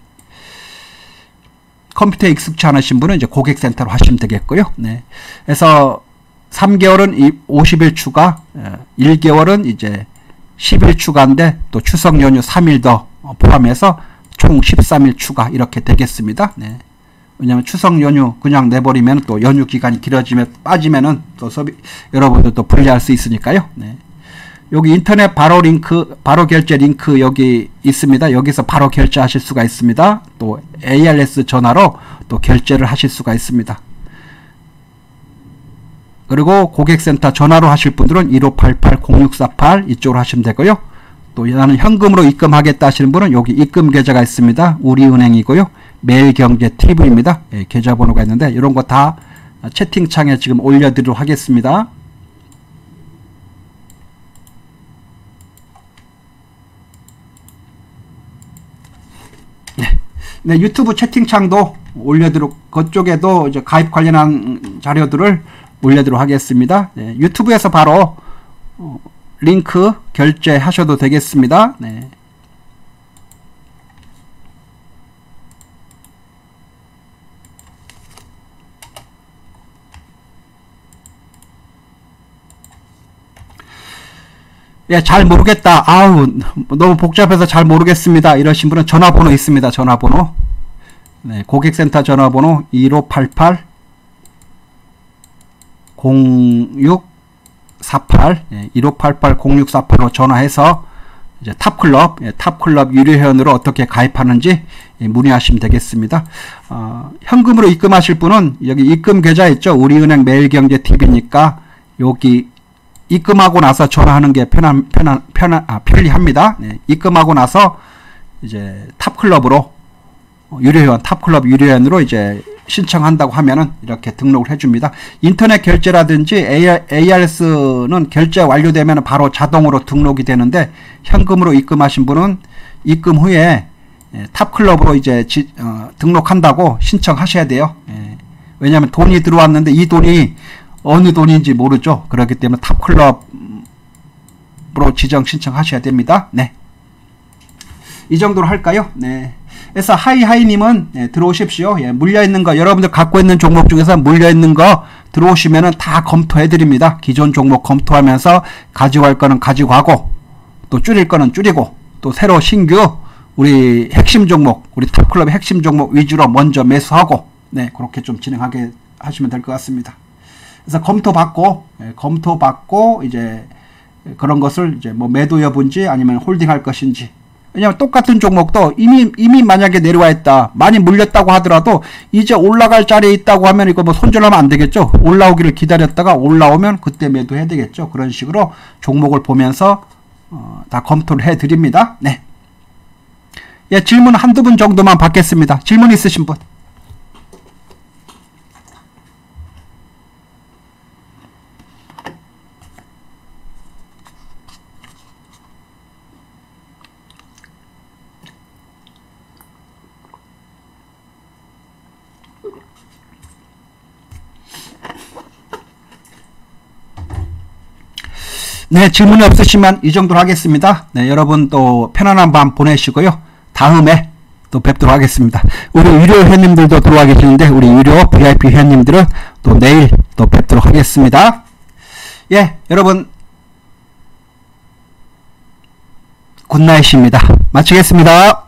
컴퓨터에 익숙치 않으신 분은 이제 고객센터로 하시면 되겠고요. 네. 그래서 3개월은 50일 추가, 1개월은 이제 10일 추가인데 또 추석 연휴 3일 더 포함해서 총 13일 추가 이렇게 되겠습니다. 네. 왜냐하면 추석 연휴 그냥 내버리면 또 연휴 기간이 길어지면 빠지면은 또 여러분들 또 불리할 수 있으니까요. 네. 여기 인터넷 바로 링크, 바로 결제 링크 여기 있습니다. 여기서 바로 결제하실 수가 있습니다. 또 ARS 전화로 또 결제를 하실 수가 있습니다. 그리고 고객센터 전화로 하실 분들은 1588-0648 이쪽으로 하시면 되고요. 또 나는 현금으로 입금하겠다 하시는 분은 여기 입금 계좌가 있습니다. 우리은행이고요. 매일경제TV입니다. 예, 계좌번호가 있는데 이런 거 다 채팅창에 지금 올려드리도록 하겠습니다. 네, 유튜브 채팅창도 올려드리도록, 그쪽에도 이제 가입 관련한 자료들을 올려드리도록 하겠습니다. 네, 유튜브에서 바로 링크 결제하셔도 되겠습니다. 네. 예, 잘 모르겠다. 아우, 너무 복잡해서 잘 모르겠습니다. 이러신 분은 전화번호 있습니다. 전화번호. 네, 고객센터 전화번호 1588-0648, 예, 1588-0648로 전화해서 이제 탑클럽, 예, 탑클럽 유료회원으로 어떻게 가입하는지 예, 문의하시면 되겠습니다. 현금으로 입금하실 분은 여기 입금 계좌 있죠. 우리은행 매일경제TV니까 여기 입금하고 나서 전화하는 게 편리합니다. 네, 입금하고 나서 이제 탑클럽으로 유료회원, 탑클럽 유료회원으로 이제 신청한다고 하면은 이렇게 등록을 해줍니다. 인터넷 결제라든지 ARS는 결제 완료되면 바로 자동으로 등록이 되는데 현금으로 입금하신 분은 입금 후에 탑클럽으로 이제 등록한다고 신청하셔야 돼요. 예, 왜냐하면 돈이 들어왔는데 이 돈이 어느 돈인지 모르죠. 그렇기 때문에 탑클럽으로 지정 신청하셔야 됩니다. 네. 이 정도로 할까요? 네. 그래서 하이하이님은 네, 들어오십시오. 예, 물려있는 거, 여러분들 갖고 있는 종목 중에서 물려있는 거 들어오시면은 다 검토해드립니다. 기존 종목 검토하면서 가지고 할 거는 가지고 하고, 또 줄일 거는 줄이고, 또 새로 신규 우리 핵심 종목, 우리 탑클럽의 핵심 종목 위주로 먼저 매수하고, 네, 그렇게 좀 진행하게 하시면 될 것 같습니다. 그래서 검토받고 이제 그런 것을 이제 뭐 매도 여부인지 아니면 홀딩할 것인지. 왜냐하면 똑같은 종목도 이미 만약에 내려와 있다, 많이 물렸다고 하더라도 이제 올라갈 자리에 있다고 하면 이거 뭐 손절하면 안 되겠죠. 올라오기를 기다렸다가 올라오면 그때 매도해야 되겠죠. 그런 식으로 종목을 보면서 다 검토를 해 드립니다. 네. 예, 질문 한두 분 정도만 받겠습니다. 질문 있으신 분? 네, 질문이 없으시면 이 정도로 하겠습니다. 네, 여러분 또 편안한 밤 보내시고요. 다음에 또 뵙도록 하겠습니다. 우리 유료 회원님들도 들어와 계시는데 우리 유료 VIP 회원님들은 또 내일 또 뵙도록 하겠습니다. 예, 여러분 굿나잇입니다. 마치겠습니다.